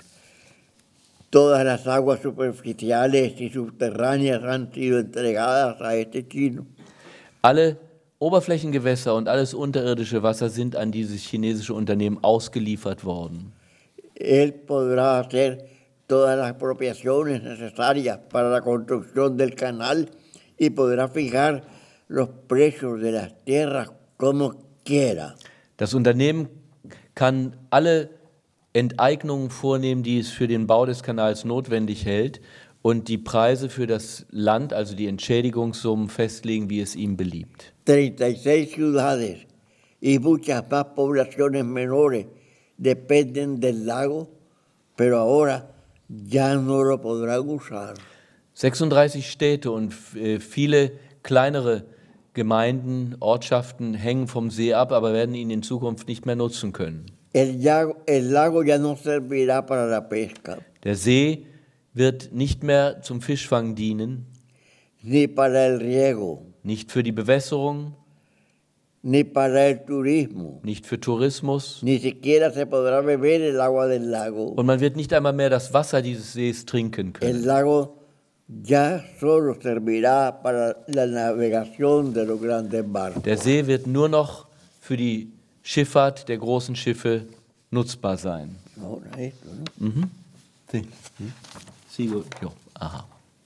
Todas las aguas superficiales y subterráneas han sido entregadas a este chino. Alle Oberflächengewässer und alles unterirdische Wasser sind an dieses chinesische Unternehmen ausgeliefert worden. Él podrá hacer todas las apropiaciones necesarias para la construcción del canal y podrá fijar los precios de las tierras como quiera. Das Unternehmen kann alle Enteignungen vornehmen, die es für den Bau des Kanals notwendig hält, und die Preise für das Land, also die Entschädigungssummen, festlegen, wie es ihm beliebt. 36 ciudades y muchas más poblaciones menores dependen del lago, pero ahora ya no lo podrán usar. 36 Städte und viele kleinere Gemeinden, Ortschaften hängen vom See ab, aber werden ihn in Zukunft nicht mehr nutzen können. El lago ya no servirá para la pesca, Der See wird nicht mehr zum Fischfang dienen, ni para el riego, nicht für die Bewässerung, ni para el turismo. nicht für Tourismus, Ni siquiera se podrá beber el agua del lago. und man wird nicht einmal mehr das Wasser dieses Sees trinken El können. lago ya solo servirá para la navegación de los grandes barcos. Der See wird nur noch für die Schifffahrt der großen Schiffe nutzbar sein. Ahora esto, ¿no? Sí. Sigo. Jo. Aha.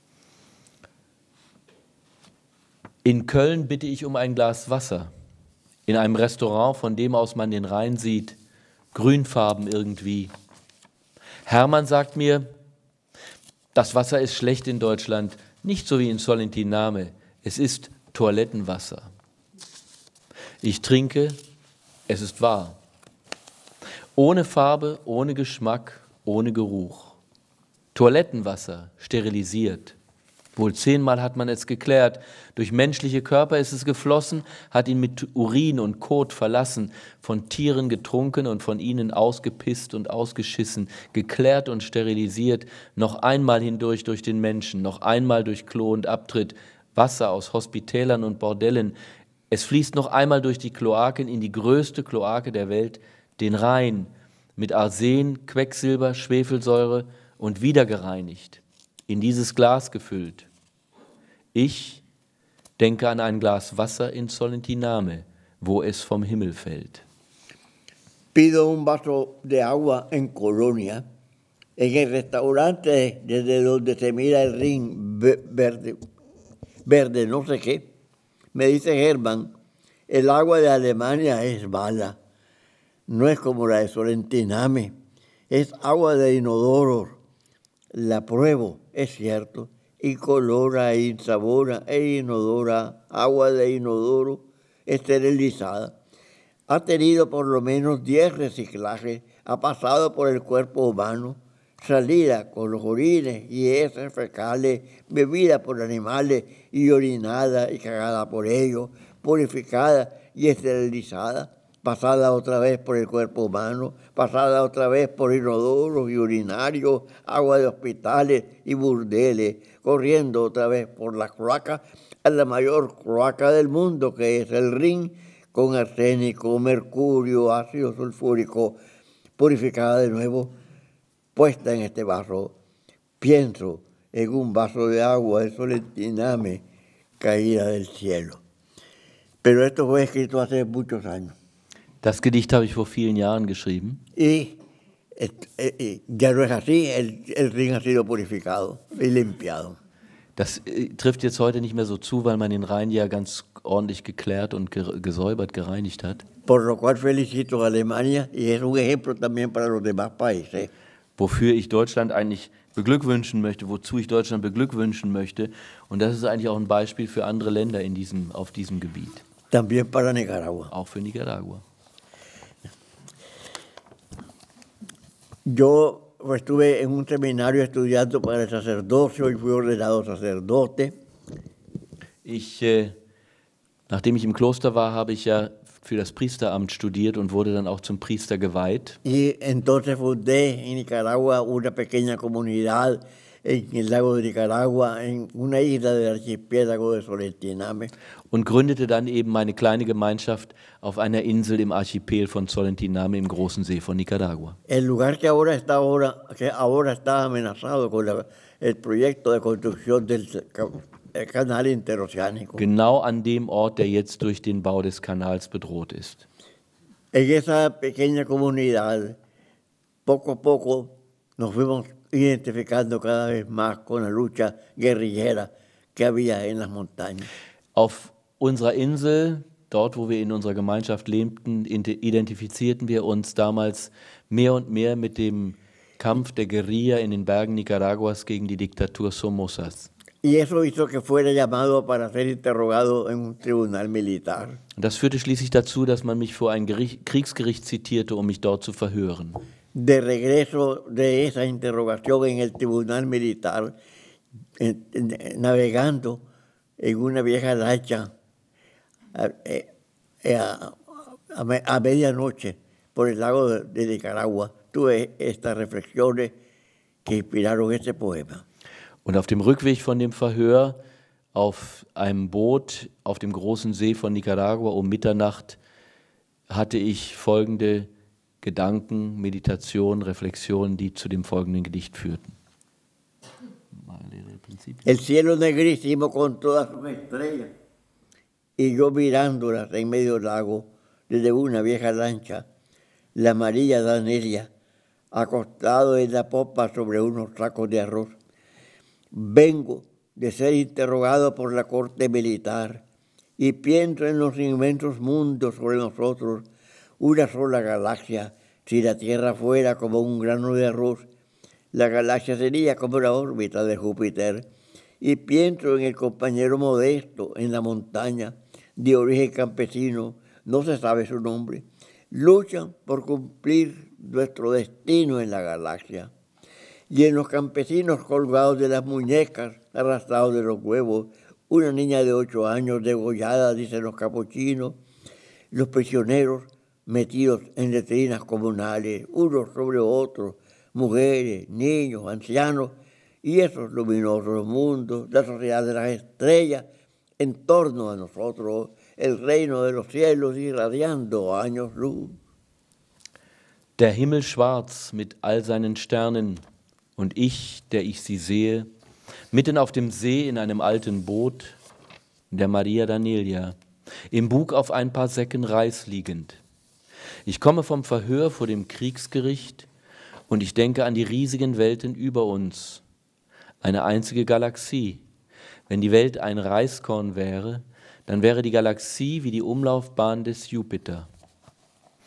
In Köln bitte ich um ein Glas Wasser. In einem Restaurant, von dem aus man den Rhein sieht, Grünfarben irgendwie. Hermann sagt mir, das Wasser ist schlecht in Deutschland, nicht so wie in Solentiname. Es ist Toilettenwasser. Ich trinke, es ist wahr. Ohne Farbe, ohne Geschmack, ohne Geruch. Toilettenwasser, sterilisiert. Wohl 10-mal hat man es geklärt. Durch menschliche Körper ist es geflossen, hat ihn mit Urin und Kot verlassen, von Tieren getrunken und von ihnen ausgepisst und ausgeschissen, geklärt und sterilisiert, noch einmal hindurch durch den Menschen, noch einmal durch Klo und Abtritt, Wasser aus Hospitälern und Bordellen. Es fließt noch einmal durch die Kloaken in die größte Kloake der Welt, den Rhein, mit Arsen, Quecksilber, Schwefelsäure und wieder gereinigt, in dieses Glas gefüllt. Ich denke an ein Glas Wasser in Solentiname, wo es vom Himmel fällt. Pido un vaso de agua en Colonia, en el restaurante desde donde se mira el Rin verde no sé qué. Me dice Hermann, el agua de Alemania es mala. no es como la de Solentiname, es agua de inodoro. La pruebo, es cierto, incolora e insabora e inodora, agua de inodoro esterilizada. Ha tenido por lo menos 10 reciclajes, ha pasado por el cuerpo humano, salida con los orines y heces fecales, bebida por animales y orinada y cagada por ellos, purificada y esterilizada, pasada otra vez por el cuerpo humano, pasada otra vez por inodoros y urinarios, agua de hospitales y burdeles, corriendo otra vez por la cloaca, a la mayor cloaca del mundo, que es el Rin, con arsénico, mercurio, ácido sulfúrico, purificada de nuevo, puesta en este vaso. Pienso en un vaso de agua de Solentiname caída del cielo. Pero esto fue escrito hace muchos años. Das Gedicht habe ich vor vielen Jahren geschrieben. Y ya no es así, el Rin ha sido purificado y limpiado. Das trifft jetzt heute nicht mehr so zu, weil man den Rhein ja ganz ordentlich geklärt und gesäubert, gereinigt hat. Por lo cual felicito a Alemania y es un ejemplo también para los demás países. Wofür ich Deutschland eigentlich beglückwünschen möchte, wozu ich Deutschland beglückwünschen möchte. Und das ist eigentlich auch ein Beispiel für andere Länder auf diesem Gebiet. También para Nicaragua. Auch für Nicaragua. Yo estuve en un seminario estudiando para el sacerdocio y fui ordenado sacerdote. Nachdem ich im Kloster war, habe ich ja für das Priesteramt studiert und wurde dann auch zum Priester geweiht. Y entonces fundé en Nicaragua una pequeña comunidad en el lago de Nicaragua, en una isla del archipiélago de Solentiname. Und gründete dann eben meine kleine Gemeinschaft auf einer Insel im Archipel von Solentiname im großen See von Nicaragua. El lugar que ahora está amenazado con el proyecto de construcción del Canal Interoceánico. Genau an dem Ort, der jetzt durch den Bau des Kanals bedroht ist. En esa pequeña comunidad, poco a poco nos fuimos identificando cada vez más con la lucha guerrillera que había en las montañas. Auf unserer Insel, dort wo wir in unserer Gemeinschaft lebten, identifizierten wir uns damals mehr und mehr mit dem Kampf der Guerilla in den Bergen Nicaraguas gegen die Diktatur Somozas. Y eso hizo que fuera llamado para ser interrogado en un tribunal militar. Das führte schließlich dazu, dass man mich vor ein Kriegsgericht zitierte, um mich dort zu verhören. De regreso de esa interrogación en el tribunal militar, navegando en una vieja lancha a medianoche por el lago de Nicaragua, tuve estas reflexiones que inspiraron este poema. Und auf dem Rückweg von dem Verhör auf einem Boot auf dem großen See von Nicaragua um Mitternacht hatte ich folgende Gedanken, Meditation, Reflexionen, die zu dem folgenden Gedicht führten. El cielo negrísimo con todas sus estrellas, y yo mirándolas en medio del lago desde una vieja lancha, la amarilla Danelia, acostado en la popa sobre unos sacos de arroz. Vengo de ser interrogado por la corte militar y pienso en los inmensos mundos sobre nosotros, una sola galaxia. Si la Tierra fuera como un grano de arroz, la galaxia sería como la órbita de Júpiter. Y pienso en el compañero modesto en la montaña, de origen campesino, no se sabe su nombre. Luchan por cumplir nuestro destino en la galaxia. Y en los campesinos colgados de las muñecas, arrastrados de los huevos, una niña de 8 años degollada, dicen los capuchinos, los prisioneros metidos en letrinas comunales, unos sobre otros, mujeres, niños, ancianos, y esos luminosos mundos, la sociedad de las estrellas, en torno a nosotros, el reino de los cielos irradiando años luz. Der Himmel schwarz mit all seinen Sternen und ich, der ich sie sehe, mitten auf dem See in einem alten Boot, der Maria Danelia, im Bug auf ein paar Säcken Reis liegend. Ich komme vom Verhör vor dem Kriegsgericht und ich denke an die riesigen Welten über uns. Eine einzige Galaxie. Wenn die Welt ein Reiskorn wäre, dann wäre die Galaxie wie die Umlaufbahn des Jupiter.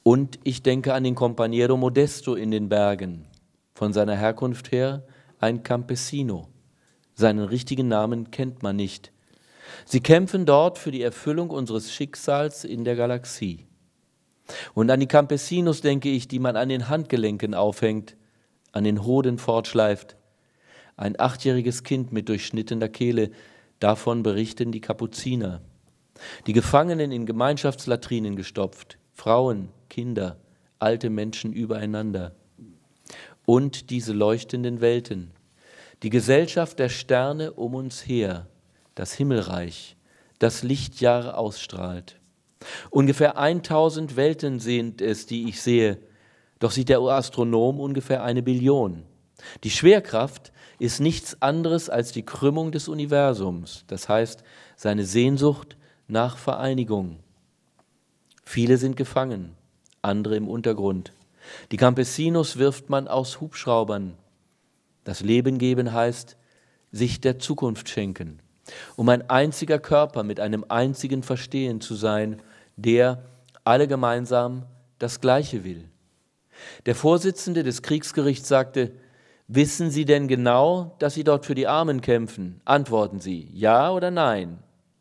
Und ich denke an den Compañero Modesto in den Bergen, von seiner Herkunft her ein Campesino. Seinen richtigen Namen kennt man nicht. Sie kämpfen dort für die Erfüllung unseres Schicksals in der Galaxie. Und an die Campesinos denke ich, die man an den Handgelenken aufhängt, an den Hoden fortschleift. Ein 8-jähriges Kind mit durchschnittener Kehle, davon berichten die Kapuziner. Die Gefangenen in Gemeinschaftslatrinen gestopft, Frauen, Kinder, alte Menschen übereinander. Und diese leuchtenden Welten, die Gesellschaft der Sterne um uns her, das Himmelreich, das Lichtjahre ausstrahlt. Ungefähr 1000 Welten sind es, die ich sehe, doch sieht der Astronom ungefähr 1 Billion. Die Schwerkraft ist nichts anderes als die Krümmung des Universums, das heißt seine Sehnsucht nach Vereinigung. Viele sind gefangen, andere im Untergrund. Die Campesinos wirft man aus Hubschraubern. Das Leben geben heißt, sich der Zukunft schenken, um ein einziger Körper mit einem einzigen Verstehen zu sein, der alle gemeinsam das Gleiche will. Der Vorsitzende des Kriegsgerichts sagte, wissen Sie denn genau, dass Sie dort für die Armen kämpfen? Antworten Sie, ja oder nein?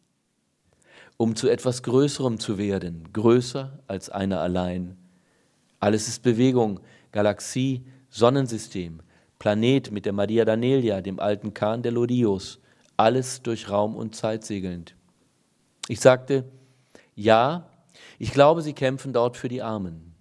Um zu etwas Größerem zu werden, größer als einer allein. Alles ist Bewegung, Galaxie, Sonnensystem, Planet mit der Maria Danelia, dem alten Kahn der Lodios, alles durch Raum und Zeit segelnd. Ich sagte, ja, ich glaube, Sie kämpfen dort für die Armen.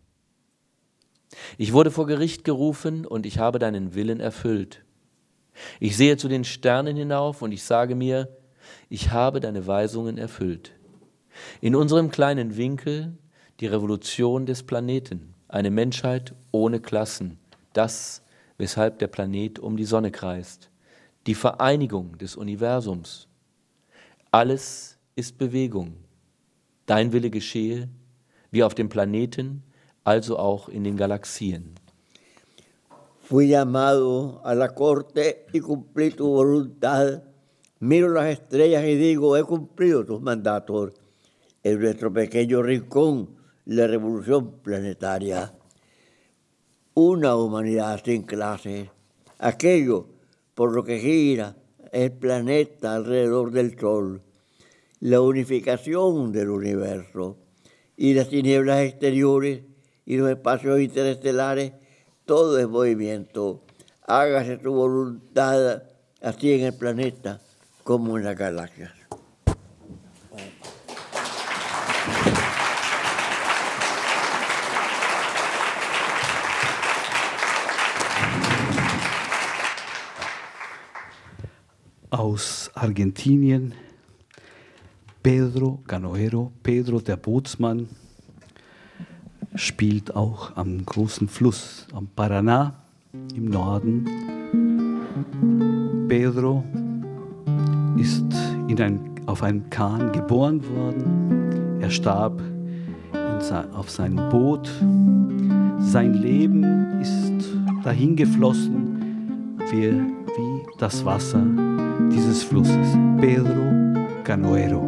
Ich wurde vor Gericht gerufen und ich habe deinen Willen erfüllt. Ich sehe zu den Sternen hinauf und ich sage mir, ich habe deine Weisungen erfüllt. In unserem kleinen Winkel die Revolution des Planeten, eine Menschheit ohne Klassen, das, weshalb der Planet um die Sonne kreist, die Vereinigung des Universums. Alles ist Bewegung. Dein Wille geschehe, wie auf dem Planeten, also auch in den Galaxien. Fui llamado a la corte y cumplí tu voluntad. Miro las estrellas y digo, he cumplido tus mandatos en nuestro pequeño rincón, la revolución planetaria. Una humanidad sin clases, aquello por lo que gira el planeta alrededor del Sol, la unificación del universo y las tinieblas exteriores y los espacios interestelares, todo es movimiento. Hágase tu voluntad así en el planeta como en las galaxias. Aus Argentinien, Pedro Canoero, Pedro der Bootsmann, spielt auch am großen Fluss, am Paraná im Norden. Pedro ist auf einem Kahn geboren worden. Er starb auf seinem Boot. Sein Leben ist dahin geflossen wie das Wasser dieses Flusses. Pedro Canoero.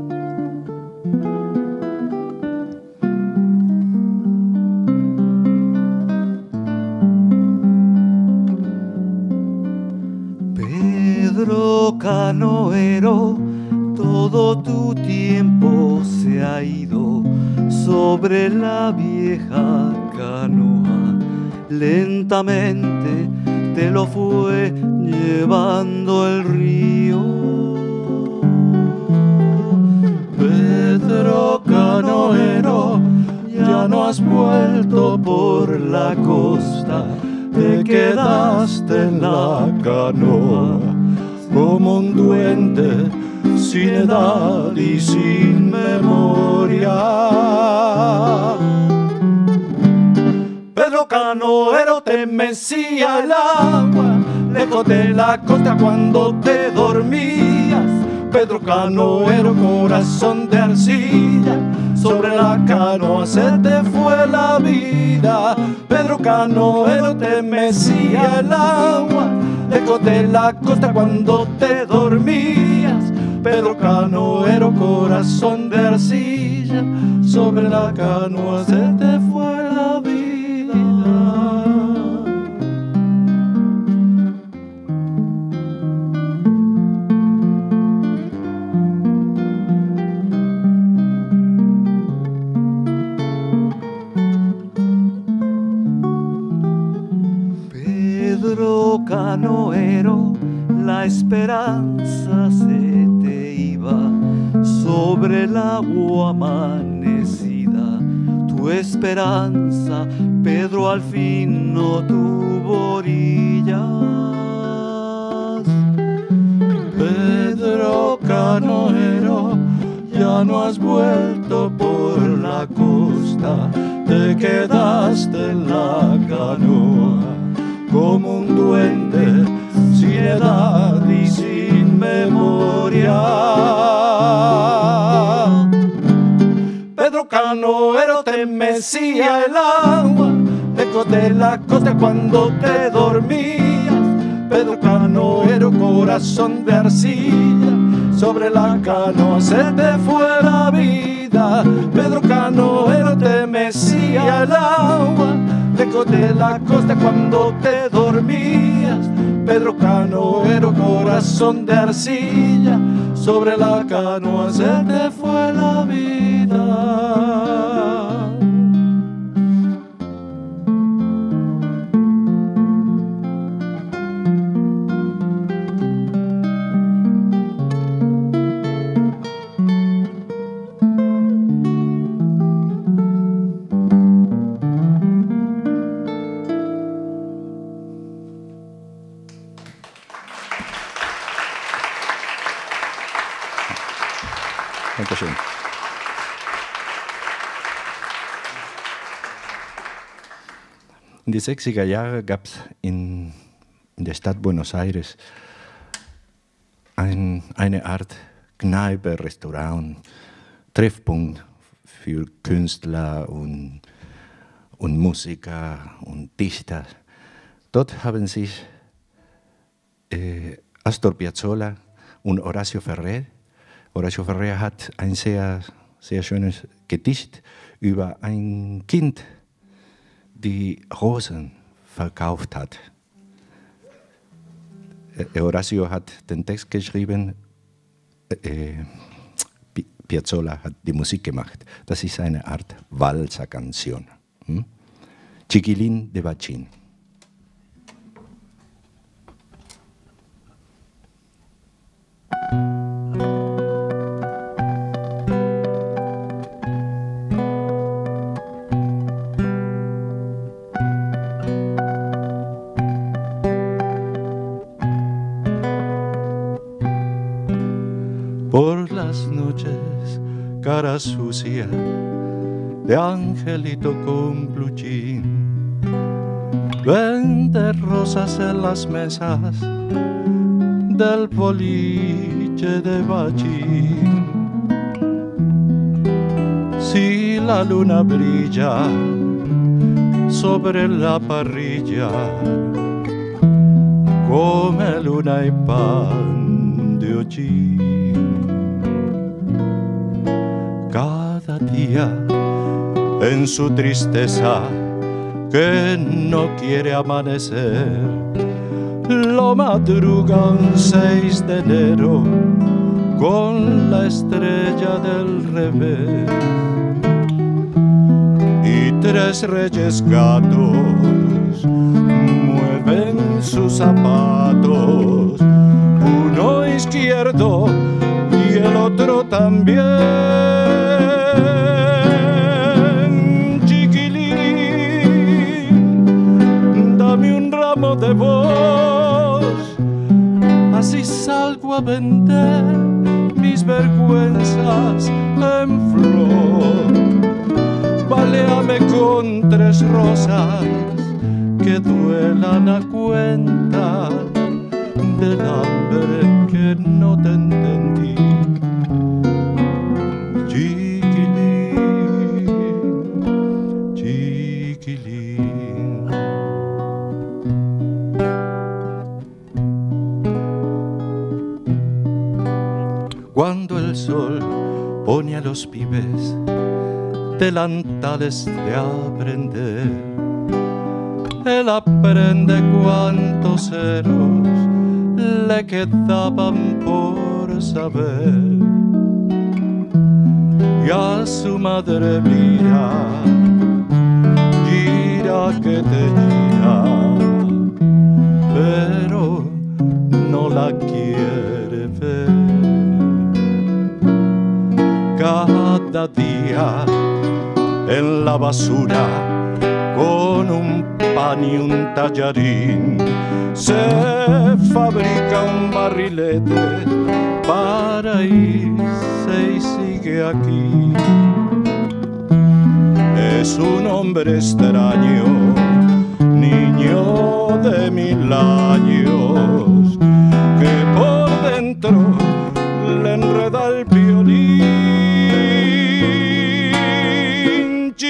Pedro Canoero, todo tu tiempo se ha ido sobre la vieja canoa. Lentamente te lo fue llevando el río. Pedro Canoero, ya no has vuelto por la costa, te quedaste en la canoa como un duende sin edad y sin memoria. Pedro Canoero te mecía el agua lejos de la costa cuando te dormías. Pedro Canoero, corazón de arcilla, sobre la canoa se te fue la vida. Pedro Canoero te mecía el agua lejos de la costa cuando te dormías. Pedro Canoero, corazón de arcilla, sobre la canoa se te fue la esperanza se te iba sobre el agua amanecida. Tu esperanza, Pedro, al fin no tuvo orillas. Pedro canoero, ya no has vuelto por la costa, te quedaste en la canoa como un duende sin edad y sin memoria. Pedro canoero, te mecía el agua lejos de la costa cuando te dormías. Pedro canoero, corazón de arcilla, sobre la canoa se te fue la vida. Pedro canoero, te mecía el agua lejos de la costa cuando te dormías. Pedro canoero, corazón de arcilla, sobre la canoa se te fue la vida. Dankeschön. In den 60er Jahren gab es in der Stadt Buenos Aires eine Art Kneipe, Restaurant, Treffpunkt für Künstler und Musiker und Dichter. Dort haben sich Astor Piazzolla und Horacio Ferrer. Horacio Ferrer hat ein sehr, sehr schönes Gedicht über ein Kind, die Rosen verkauft hat. Horacio hat den Text geschrieben, Piazzolla hat die Musik gemacht. Das ist eine Art Walzer-Canción. Chiquilín de Bachín. Por las noches, cara sucia de angelito con pluchín, vende rosas en las mesas del boliche de Bachín. Si la luna brilla sobre la parrilla, come luna y pan de hollín. Cada día en su tristeza que no quiere amanecer, lo madruga un 6 de enero con la estrella del revés. Y 3 reyes gatos mueven sus zapatos, uno izquierdo y el otro también. De vos, así salgo a vender mis vergüenzas en flor. Baleame con 3 rosas que duelan a cuenta del hambre que no te entendí. Chiquilín, chiquilín. Cuando el sol pone a los pibes delantales de aprender, él aprende cuántos ceros le quedaban por saber. Y a su madre mira, gira que te gira, pero no la quiere ver. Cada día en la basura con un pan y un tallarín se fabrica un barrilete para irse y sigue aquí. Es un hombre extraño, niño de 1000 años, que por dentro le enreda el violín.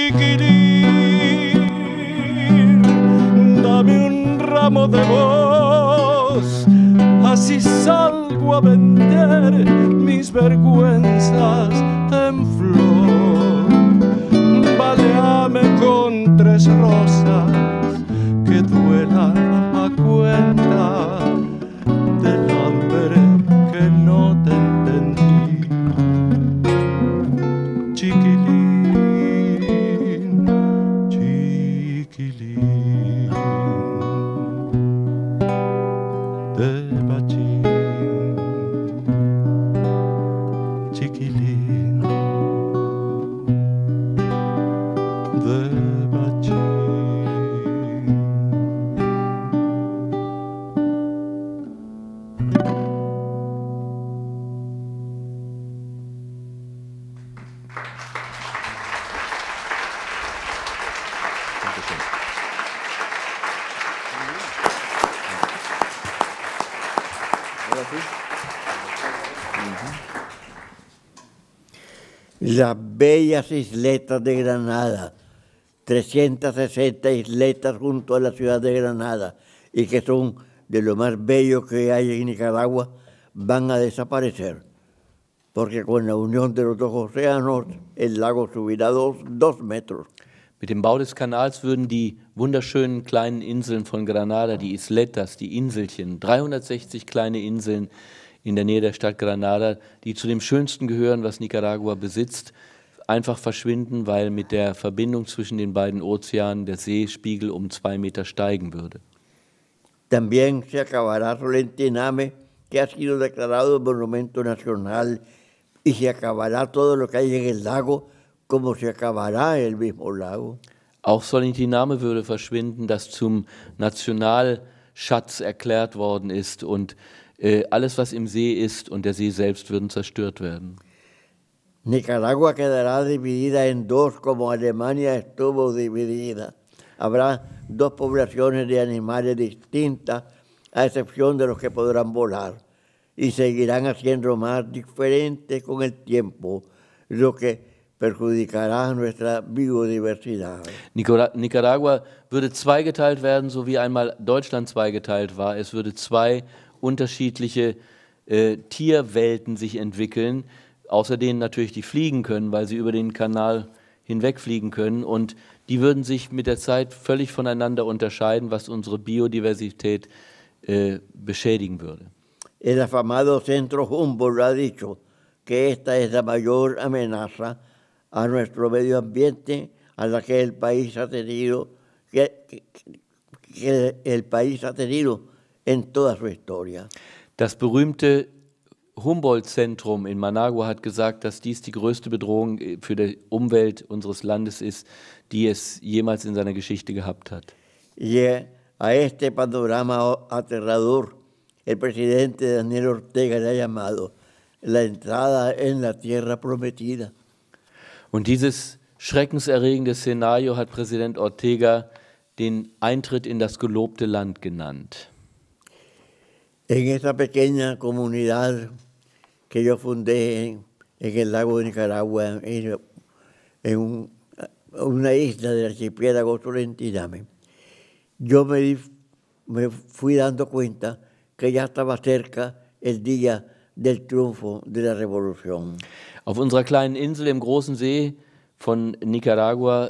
Chiquilín, dame un ramo de voz, así salgo a vender mis vergüenzas en flor. Baleame con 3 rosas que duelan a cuenta del hambre que no te entendí. Chiquilín, chiquilín de Bachín, chiquilín de Bachín. Las bellas isletas de Granada, 360 isletas junto a la ciudad de Granada, y que son de lo más bello que hay en Nicaragua, van a desaparecer, porque con la unión de los 2 océanos el lago subirá 2 metros. Mit dem Bau des Kanals würden die wunderschönen kleinen Inseln von Granada, die Isletas, die Inselchen, 360 kleine Inseln in der Nähe der Stadt Granada, die zu dem Schönsten gehören, was Nicaragua besitzt, einfach verschwinden, weil mit der Verbindung zwischen den beiden Ozeanen der Seespiegel um 2 Meter steigen würde. También se acabará Solentiname, que ha sido declarado monumento nacional, y se acabará todo lo que hay en el lago, como se acabará el mismo lago. Auch Solentiname würde verschwinden, das zum Nationalschatz erklärt worden ist, und alles, was im See ist und der See selbst, würden zerstört werden. Nicaragua quedará dividida en 2, como Alemania estuvo dividida. Habrá 2 poblaciones de animales distintas, a excepción de los que podrán volar, y seguirán haciendo más diferentes con el tiempo, lo que perjudicará nuestra biodiversidad. Nicaragua würde zweigeteilt werden, so wie einmal Deutschland zweigeteilt war. Es würde 2 unterschiedliche Tierwelten sich entwickeln, außer denen natürlich die fliegen können, weil sie über den Kanal hinwegfliegen können, und die würden sich mit der Zeit völlig voneinander unterscheiden, was unsere Biodiversität beschädigen würde. El afamado Centro Humboldt ha dicho que esta es la mayor amenaza a nuestro medio ambiente a la que el país ha tenido, que el país ha tenido en toda su historia. Das berühmte Humboldt-Zentrum in Managua hat gesagt, dass dies die größte Bedrohung für die Umwelt unseres Landes ist, die es jemals in seiner Geschichte gehabt hat. Y a este panorama aterrador, el presidente Daniel Ortega le ha llamado la entrada en la tierra prometida. Und dieses schreckenserregende Szenario hat Präsident Ortega den Eintritt in das gelobte Land genannt. En esa pequeña comunidad que yo fundé en el lago de Nicaragua, en una isla del archipiélago Solentiname, yo me fui dando cuenta que ya estaba cerca el día del triunfo de la revolución. Auf unserer kleinen Insel im großen See von Nicaragua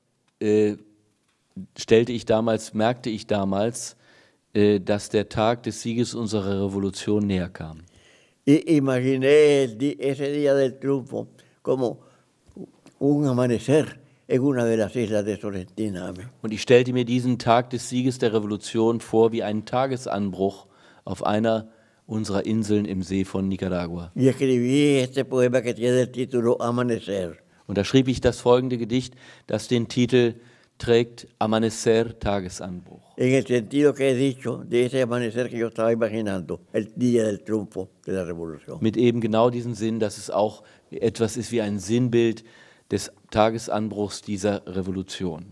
merkte ich damals, dass der Tag des Sieges unserer Revolution näher kam. Y imaginé ese día del triunfo como un amanecer en una de las islas de Solentiname. Und ich stellte mir diesen Tag des Sieges der Revolution vor wie einen Tagesanbruch auf einer unserer Inseln im See von Nicaragua. Y escribí este poema que tiene el título Amanecer. Und da schrieb ich das folgende Gedicht, das den Titel trägt Amanecer, Tagesanbruch. En el sentido que he dicho de ese amanecer que yo estaba imaginando, el día del triunfo de la revolución. Mit eben genau diesem Sinn, dass es auch etwas ist wie ein Sinnbild des Tagesanbruchs dieser Revolution.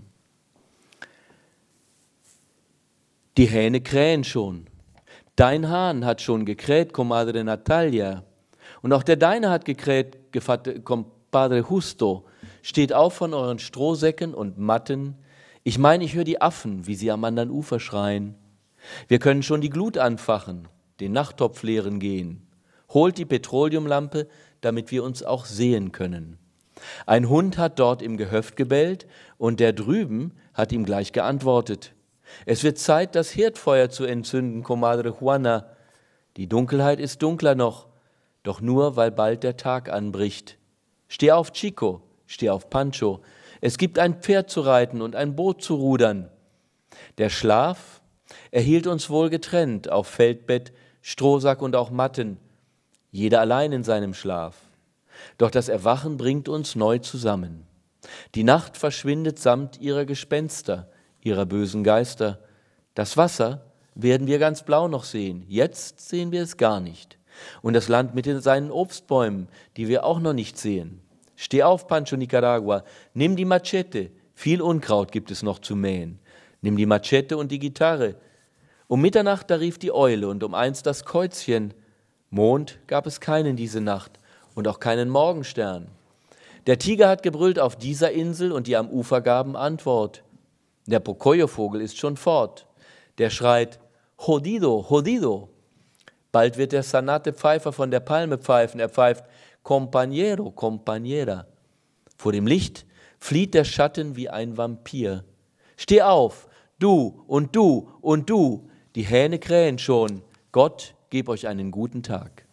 Die Hähne krähen schon. Dein Hahn hat schon gekräht, Comadre Natalia. Und auch der Deine hat gekräht, Compadre Justo. Steht auf von euren Strohsäcken und Matten. Ich meine, ich höre die Affen, wie sie am anderen Ufer schreien. Wir können schon die Glut anfachen, den Nachttopf leeren gehen. Holt die Petroleumlampe, damit wir uns auch sehen können. Ein Hund hat dort im Gehöft gebellt und der drüben hat ihm gleich geantwortet. Es wird Zeit, das Herdfeuer zu entzünden, Comadre Juana. Die Dunkelheit ist dunkler noch, doch nur, weil bald der Tag anbricht. Steh auf, Chico, steh auf, Pancho. Es gibt ein Pferd zu reiten und ein Boot zu rudern. Der Schlaf, er hielt uns wohl getrennt auf Feldbett, Strohsack und auch Matten, jeder allein in seinem Schlaf. Doch das Erwachen bringt uns neu zusammen. Die Nacht verschwindet samt ihrer Gespenster, ihrer bösen Geister. Das Wasser werden wir ganz blau noch sehen, jetzt sehen wir es gar nicht. Und das Land mit seinen Obstbäumen, die wir auch noch nicht sehen. Steh auf, Pancho Nicaragua, nimm die Machete, viel Unkraut gibt es noch zu mähen. Nimm die Machete und die Gitarre. Um Mitternacht, da rief die Eule und um 1 das Käuzchen. Mond gab es keinen diese Nacht und auch keinen Morgenstern. Der Tiger hat gebrüllt auf dieser Insel und die am Ufer gaben Antwort. Der Pocoyo-Vogel ist schon fort. Der schreit, Jodido, Jodido. Bald wird der Sanate Pfeifer von der Palme pfeifen. Er pfeift, Compañero, Compañera. Vor dem Licht flieht der Schatten wie ein Vampir. Steh auf, du und du und du. Die Hähne krähen schon. Gott, geb euch einen guten Tag.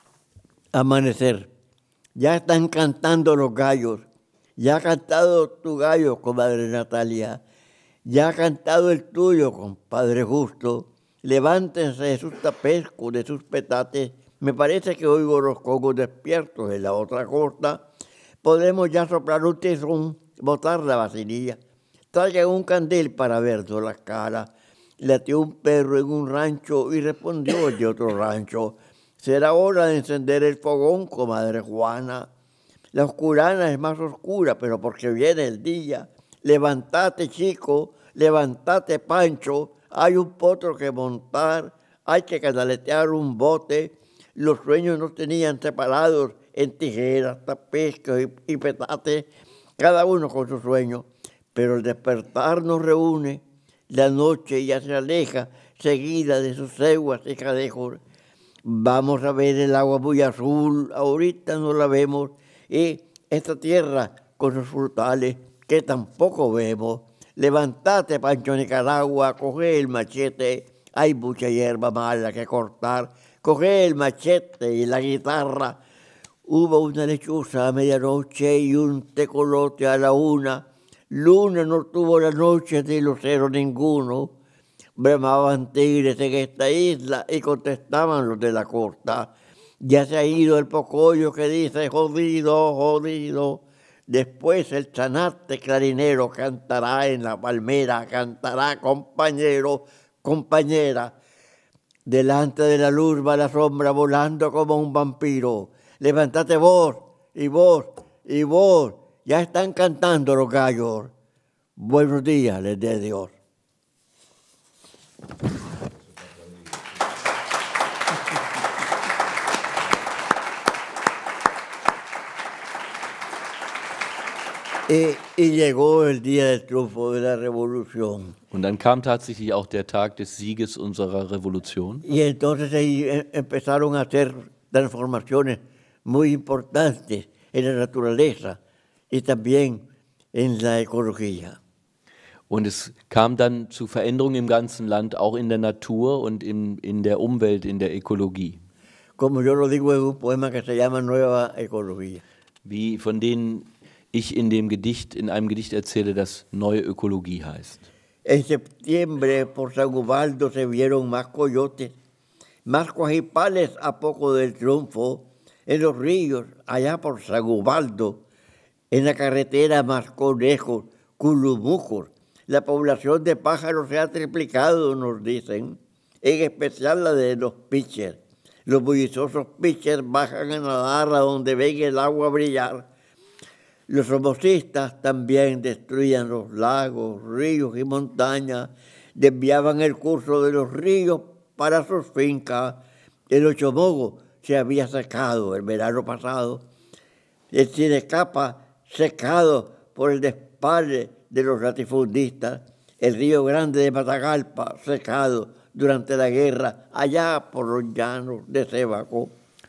Amanecer. Ya están cantando los gallos. Ya ha cantado tu gallo, comadre Natalia. Ya ha cantado el tuyo, compadre Justo. Levántense de sus tapescos, de sus petates. Me parece que oigo los congos despiertos en la otra costa. Podemos ya soplar un tizón, botar la vacinilla. Traigan un candil para vernos las caras. Latió un perro en un rancho y respondió el de otro rancho. Será hora de encender el fogón, comadre Juana. La oscurana es más oscura, pero porque viene el día. Levantate, chico, levantate, Pancho. Hay un potro que montar, hay que canaletear un bote. Los sueños nos tenían separados en tijeras, tapescos y petates, cada uno con su sueño. Pero el despertar nos reúne, la noche ya se aleja, seguida de sus ceguas y cadejos. Vamos a ver el agua muy azul, ahorita no la vemos, y esta tierra con sus frutales que tampoco vemos. Levantate, Pancho Nicaragua, coge el machete, hay mucha hierba mala que cortar, coge el machete y la guitarra. Hubo una lechuza a medianoche y un tecolote a la 1. Luna no tuvo la noche ni lucero ninguno. Bramaban tigres en esta isla y contestaban los de la costa. Ya se ha ido el pocoyo que dice jodido, jodido. Después el chanate clarinero cantará en la palmera, cantará compañero, compañera. Delante de la luz va la sombra volando como un vampiro. Levántate vos, y vos, y vos. Ya están cantando los gallos. Buenos días, les dé Dios. Y llegó el día del triunfo de la revolución. Und dann kam tatsächlich auch der Tag des Sieges unserer Revolution. Y entonces ahí empezaron a hacer transformaciones muy importantes en la naturaleza y también en la ecología. Und es kam dann zu Veränderungen im ganzen Land, auch in der Natur und in der Umwelt, in der Ökologie. Como yo lo digo en un poema que se llama Nueva Ecología. Wie von denen ich in einem Gedicht erzähle, das neue Ökologie heißt. En septiembre por San Ubaldo se vieron más coyotes. más Coajipales a poco del triunfo, en los ríos, allá por San Ubaldo, en la carretera más Conejos, Culumucos, la población de pájaros se ha triplicado, nos dicen, en especial la de los pitchers. Los bulliciosos pitchers bajan a nadar a donde ven el agua brillar. Los somocistas también destruían los lagos, ríos y montañas, desviaban el curso de los ríos para sus fincas. El Ochomogo se había secado el verano pasado. El Cinecapa secado por el despale de los latifundistas. El río Grande de Matagalpa secado durante la guerra allá por los llanos de Cebaco.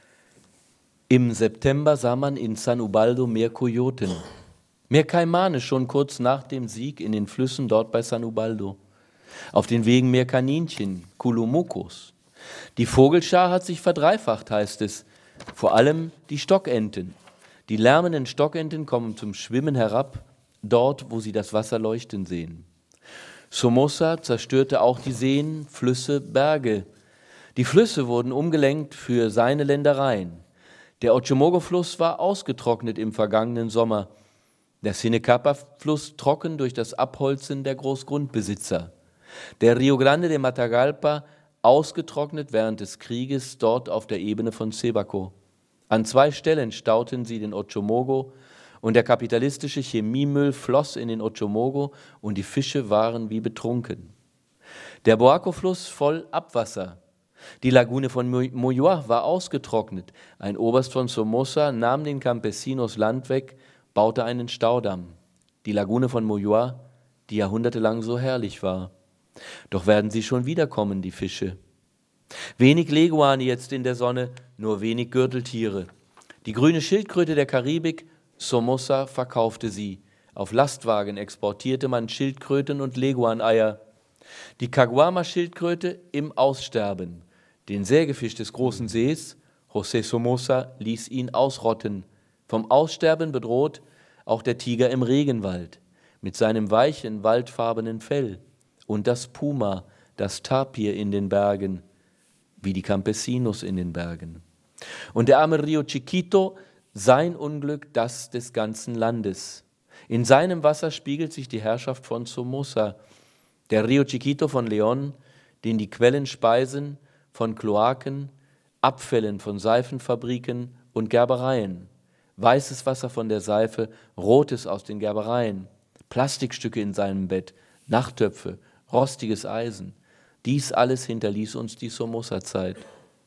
Im September sah man in San Ubaldo mehr Kojoten, mehr Kaimane schon kurz nach dem Sieg in den Flüssen dort bei San Ubaldo. Auf den Wegen mehr Kaninchen, Culumucos. Die Vogelschar hat sich verdreifacht, heißt es. Vor allem die Stockenten. Die lärmenden Stockenten kommen zum Schwimmen herab, dort, wo sie das Wasser leuchten sehen. Somoza zerstörte auch die Seen, Flüsse, Berge. Die Flüsse wurden umgelenkt für seine Ländereien. Der Ochomogo-Fluss war ausgetrocknet im vergangenen Sommer. Der Cinecapa-Fluss trocken durch das Abholzen der Großgrundbesitzer. Der Rio Grande de Matagalpa ausgetrocknet während des Krieges dort auf der Ebene von Cebaco. An 2 Stellen stauten sie den Ochomogo und der kapitalistische Chemiemüll floss in den Ochomogo und die Fische waren wie betrunken. Der Boaco-Fluss voll Abwasser. Die Lagune von Moyoa war ausgetrocknet. Ein Oberst von Somoza nahm den Campesinos Land weg, baute einen Staudamm. Die Lagune von Moyoa, die jahrhundertelang so herrlich war. Doch werden sie schon wiederkommen, die Fische. Wenig Leguane jetzt in der Sonne, nur wenig Gürteltiere. Die grüne Schildkröte der Karibik, Somoza verkaufte sie. Auf Lastwagen exportierte man Schildkröten und Leguaneier. Die Caguama-Schildkröte im Aussterben. Den Sägefisch des großen Sees, José Somoza, ließ ihn ausrotten. Vom Aussterben bedroht auch der Tiger im Regenwald mit seinem weichen, waldfarbenen Fell und das Puma, das Tapir in den Bergen, wie die Campesinos in den Bergen. Und der arme Rio Chiquito, sein Unglück, das des ganzen Landes. In seinem Wasser spiegelt sich die Herrschaft von Somoza, der Rio Chiquito von León, den die Quellen speisen von Kloaken, Abfällen von Seifenfabriken und Gerbereien. Weißes Wasser von der Seife, rotes aus den Gerbereien, Plastikstücke in seinem Bett, Nachttöpfe, rostiges Eisen. Dies alles hinterließ uns die Somoza-Zeit.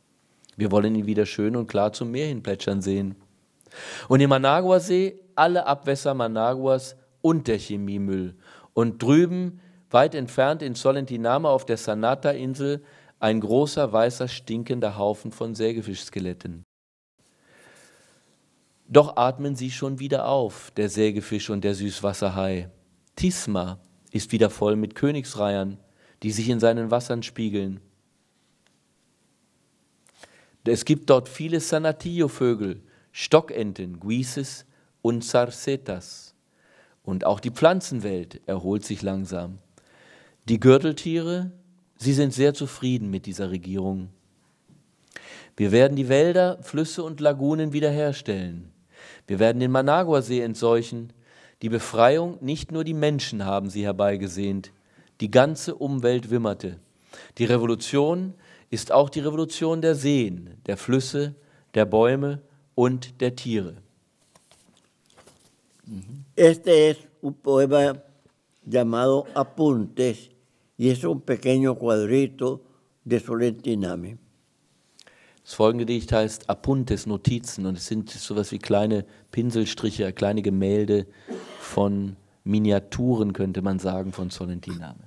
Wir wollen ihn wieder schön und klar zum Meer hin plätschern sehen. Und im Managua-See alle Abwässer Managuas und der Chemiemüll. Und drüben, weit entfernt in Solentinama auf der Sanata-Insel, ein großer, weißer, stinkender Haufen von Sägefischskeletten. Doch atmen sie schon wieder auf, der Sägefisch und der Süßwasserhai. Tisma ist wieder voll mit Königsreihern, die sich in seinen Wassern spiegeln. Es gibt dort viele Sanatillo-Vögel, Stockenten, Guises und Zarcetas. Und auch die Pflanzenwelt erholt sich langsam. Die Gürteltiere, sie sind sehr zufrieden mit dieser Regierung. Wir werden die Wälder, Flüsse und Lagunen wiederherstellen. Wir werden den Managua-See entseuchen. Die Befreiung, nicht nur die Menschen haben sie herbeigesehnt. Die ganze Umwelt wimmerte. Die Revolution ist auch die Revolution der Seen, der Flüsse, der Bäume und der Tiere. Este es un poema llamado Apuntes y es un pequeño cuadrito de Solentiname. Das folgende Gedicht heißt Apuntes, Notizen, und es sind sowas wie kleine Pinselstriche, kleine Gemälde von Miniaturen, könnte man sagen, von Solentiname.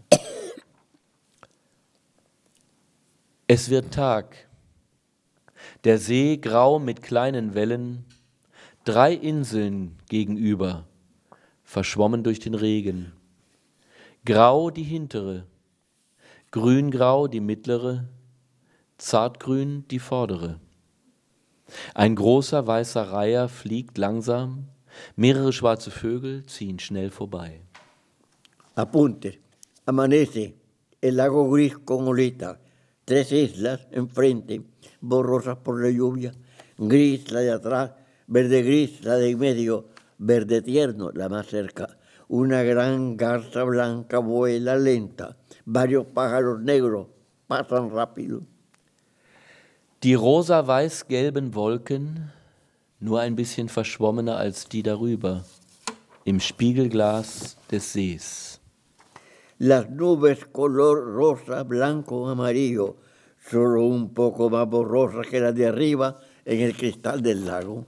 Es wird Tag, der See grau mit kleinen Wellen, 3 Inseln gegenüber, verschwommen durch den Regen. Grau die hintere, grüngrau die mittlere, zartgrün die vordere. Ein großer weißer Reiher fliegt langsam, mehrere schwarze Vögel ziehen schnell vorbei. Apunte. Amanece, el lago gris con olita, 3 islas enfrente, borrosas por la lluvia, gris la de atrás, verde gris la de en medio, verde tierno la más cerca. Una gran garza blanca vuela lenta, varios pájaros negros pasan rápido. Die rosa-weiß-gelben Wolken, nur ein bisschen verschwommener als die darüber, im Spiegelglas des Sees. Las nubes color rosa, blanco, amarillo, solo un poco más borrosas que las de arriba en el cristal del lago.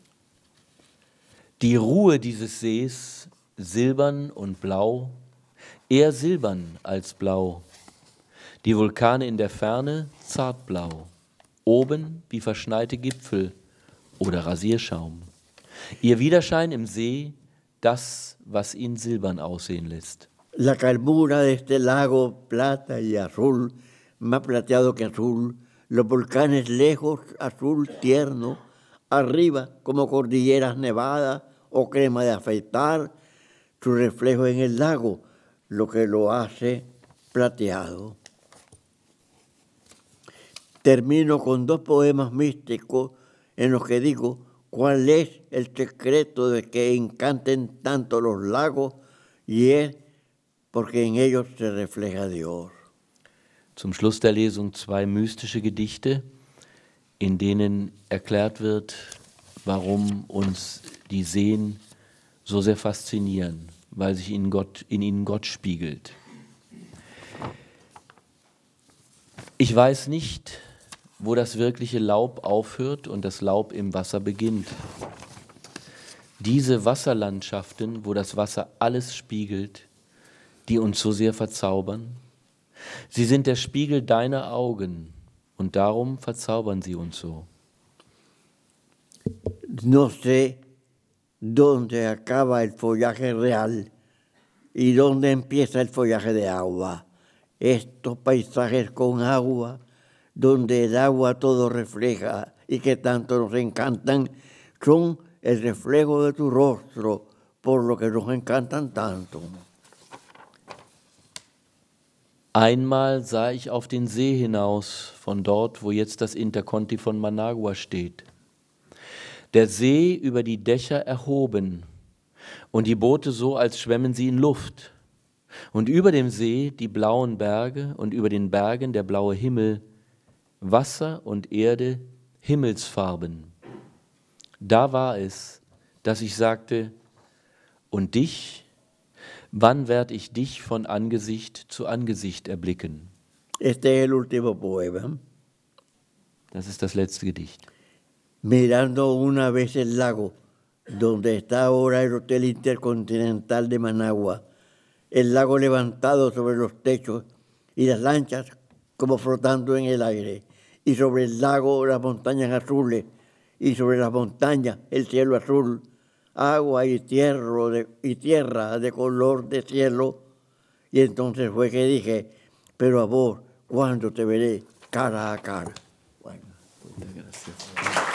Die Ruhe dieses Sees, silbern und blau, eher silbern als blau. Die Vulkane in der Ferne, zartblau. Oben wie verschneite Gipfel oder Rasierschaum. Ihr Widerschein im See, das, was ihn silbern aussehen lässt. La calmura de este lago, plata y azul, más plateado que azul, los volcanes lejos, azul tierno, arriba como cordilleras nevadas o crema de afeitar, su reflejo en el lago, lo que lo hace plateado. Termino con 2 poemas místicos en los que digo cuál es el secreto de que encanten tanto los lagos, y es porque en ellos se refleja Dios. Zum Schluss der Lesung 2 mystische Gedichte, in denen erklärt wird, warum uns die Seen so sehr faszinieren, weil sich in ihnen Gott spiegelt. Ich weiß nicht, wo das wirkliche Laub aufhört und das Laub im Wasser beginnt. Diese Wasserlandschaften, wo das Wasser alles spiegelt, die uns so sehr verzaubern, sie sind der Spiegel deiner Augen und darum verzaubern sie uns so. No sé dónde acaba el follaje real y dónde empieza el follaje de agua. Estos paisajes con agua, donde el agua todo refleja y que tanto nos encantan, son el reflejo de tu rostro, por lo que nos encantan tanto. Einmal sah ich auf den See hinaus, von dort, wo jetzt das Interconti von Managua steht. Der See über die Dächer erhoben und die Boote so, als schwämmen sie in Luft. Und über dem See die blauen Berge und über den Bergen der blaue Himmel, Wasser und Erde, Himmelsfarben. Da war es, dass ich sagte, und dich, wann werd ich dich von Angesicht zu Angesicht erblicken? Este es el último poema. Das ist das letzte Gedicht. Mirando una vez el lago, donde está ahora el Hotel Intercontinental de Managua, el lago levantado sobre los techos y las lanchas como flotando en el aire, y sobre el lago las montañas azules, y sobre las montañas el cielo azul, agua y tierra de color de cielo. Y entonces fue que dije, pero a vos, ¿cuándo te veré cara a cara? Bueno, muchas gracias.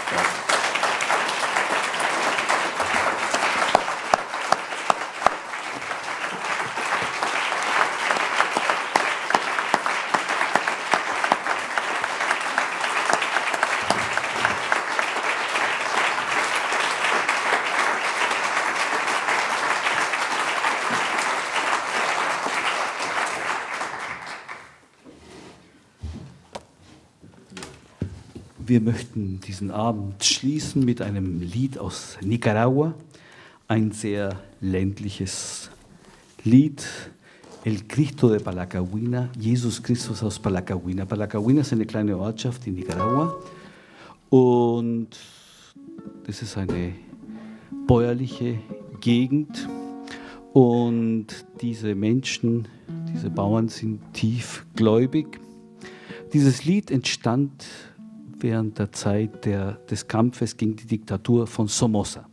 Wir möchten diesen Abend schließen mit einem Lied aus Nicaragua, ein sehr ländliches Lied, El Cristo de Palacahuina, Jesus Christus aus Palacahuina. Palacahuina ist eine kleine Ortschaft in Nicaragua und das ist eine bäuerliche Gegend und diese Menschen, diese Bauern sind tiefgläubig. Dieses Lied entstand während der Zeit des Kampfes gegen die Diktatur von Somoza.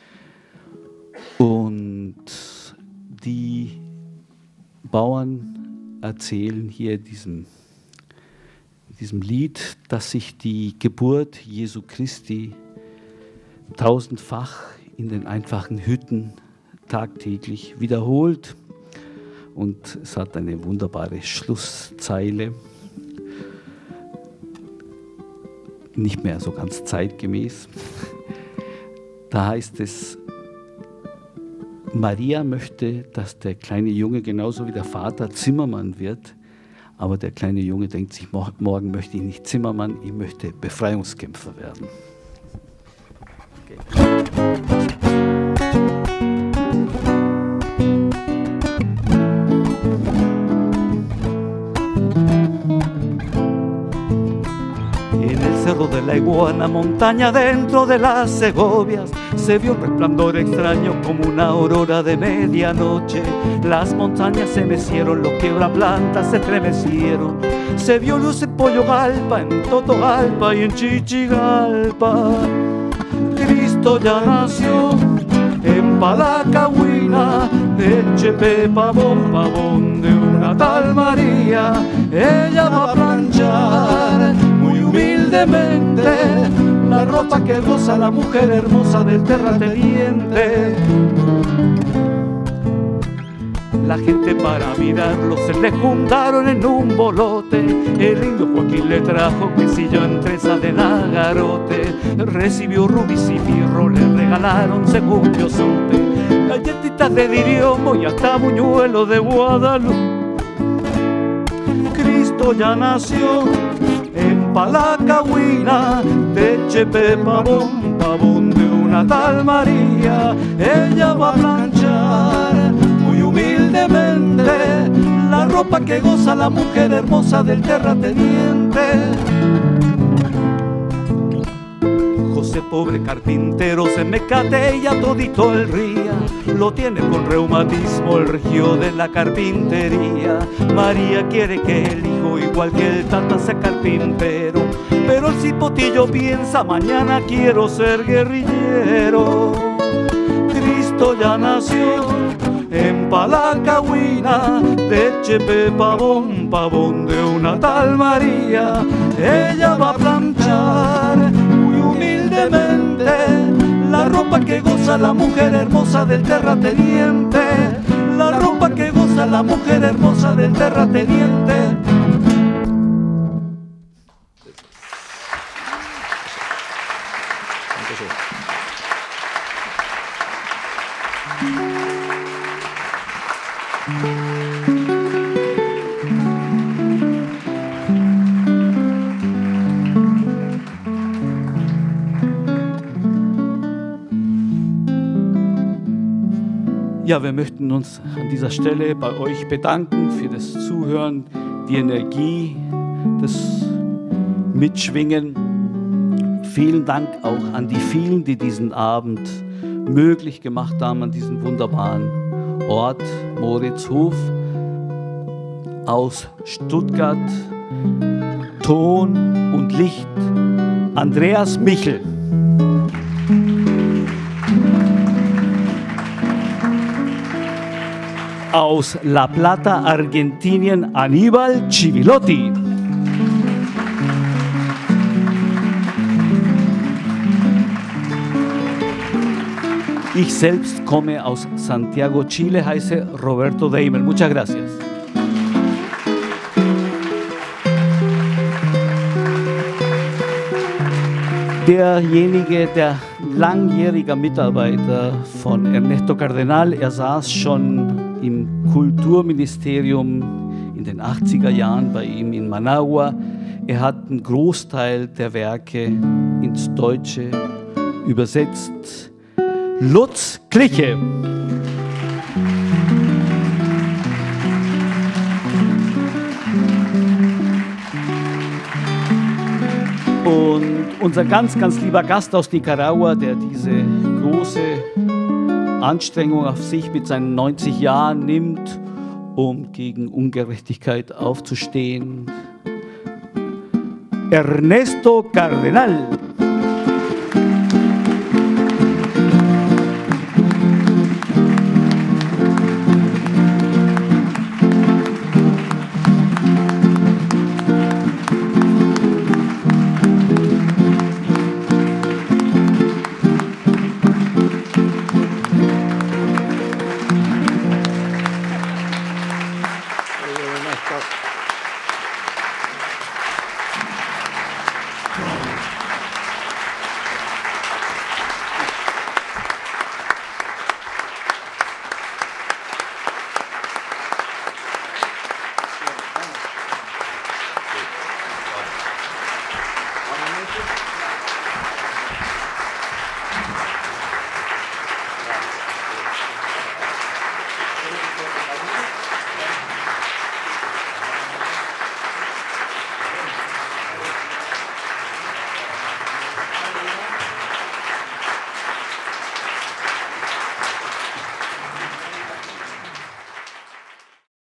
Und die Bauern erzählen hier in diesem Lied, dass sich die Geburt Jesu Christi tausendfach in den einfachen Hütten tagtäglich wiederholt. Und es hat eine wunderbare Schlusszeile. nicht mehr so ganz zeitgemäß. Da heißt es, Maria möchte, dass der kleine Junge genauso wie der Vater Zimmermann wird, aber der kleine Junge denkt sich, morgen möchte ich nicht Zimmermann, ich möchte Befreiungskämpfer werden. Okay. De la Iguana, montaña dentro de las Segovias, se vio un resplandor extraño como una aurora de medianoche. Las montañas se mecieron, los quebraplantas se estremecieron. Se vio luz en Poyogalpa, en Totogalpa y en Chichigalpa. Cristo ya nació en Palacahuina, de Chepe Pavón, de una tal María. Ella va a planchar humildemente la ropa que goza la mujer hermosa del terrateniente. La gente para mirarlo se le juntaron en un bolote. El indio Joaquín le trajo quesillo en treza de nagarote. Recibió rubis y mirro, le regalaron según yo supe galletitas de diriomo y hasta buñuelo de Guadalupe. Cristo ya nació en Palacahuina, de Chepe Pavón, de una tal María. Ella va a planchar muy humildemente la ropa que goza la mujer hermosa del terrateniente. José, pobre carpintero, se me catea todito el ría. Lo tiene con reumatismo el regio de la carpintería. María quiere que el hijo, igual que el tata, sea carpintero. Pero el cipotillo piensa, mañana quiero ser guerrillero. Cristo ya nació en Palacahuina, de Chepe Pavón, de una tal María. Ella va a planchar muy humildemente la ropa que goza la mujer hermosa del terrateniente. La ropa que goza la mujer hermosa del terrateniente. Ja, wir möchten uns an dieser Stelle bei euch bedanken für das Zuhören, die Energie, das Mitschwingen. Vielen Dank auch an die vielen, die diesen Abend möglich gemacht haben, an diesem wunderbaren Ort, Moritzhof aus Stuttgart. Ton und Licht, Andreas Michel. Aus La Plata, Argentinien, Aníbal Chivilotti. Ich selbst komme aus Santiago, Chile, heiße Roberto Daimer. Muchas gracias. Derjenige, der langjährige Mitarbeiter von Ernesto Cardenal, er saß schon im Kulturministerium in den 80er Jahren bei ihm in Managua. Er hat einen Großteil der Werke ins Deutsche übersetzt. Lutz Kliche. Und unser ganz, ganz lieber Gast aus Nicaragua, der diese große Anstrengung auf sich mit seinen 90 Jahren nimmt, um gegen Ungerechtigkeit aufzustehen. Ernesto Cardenal.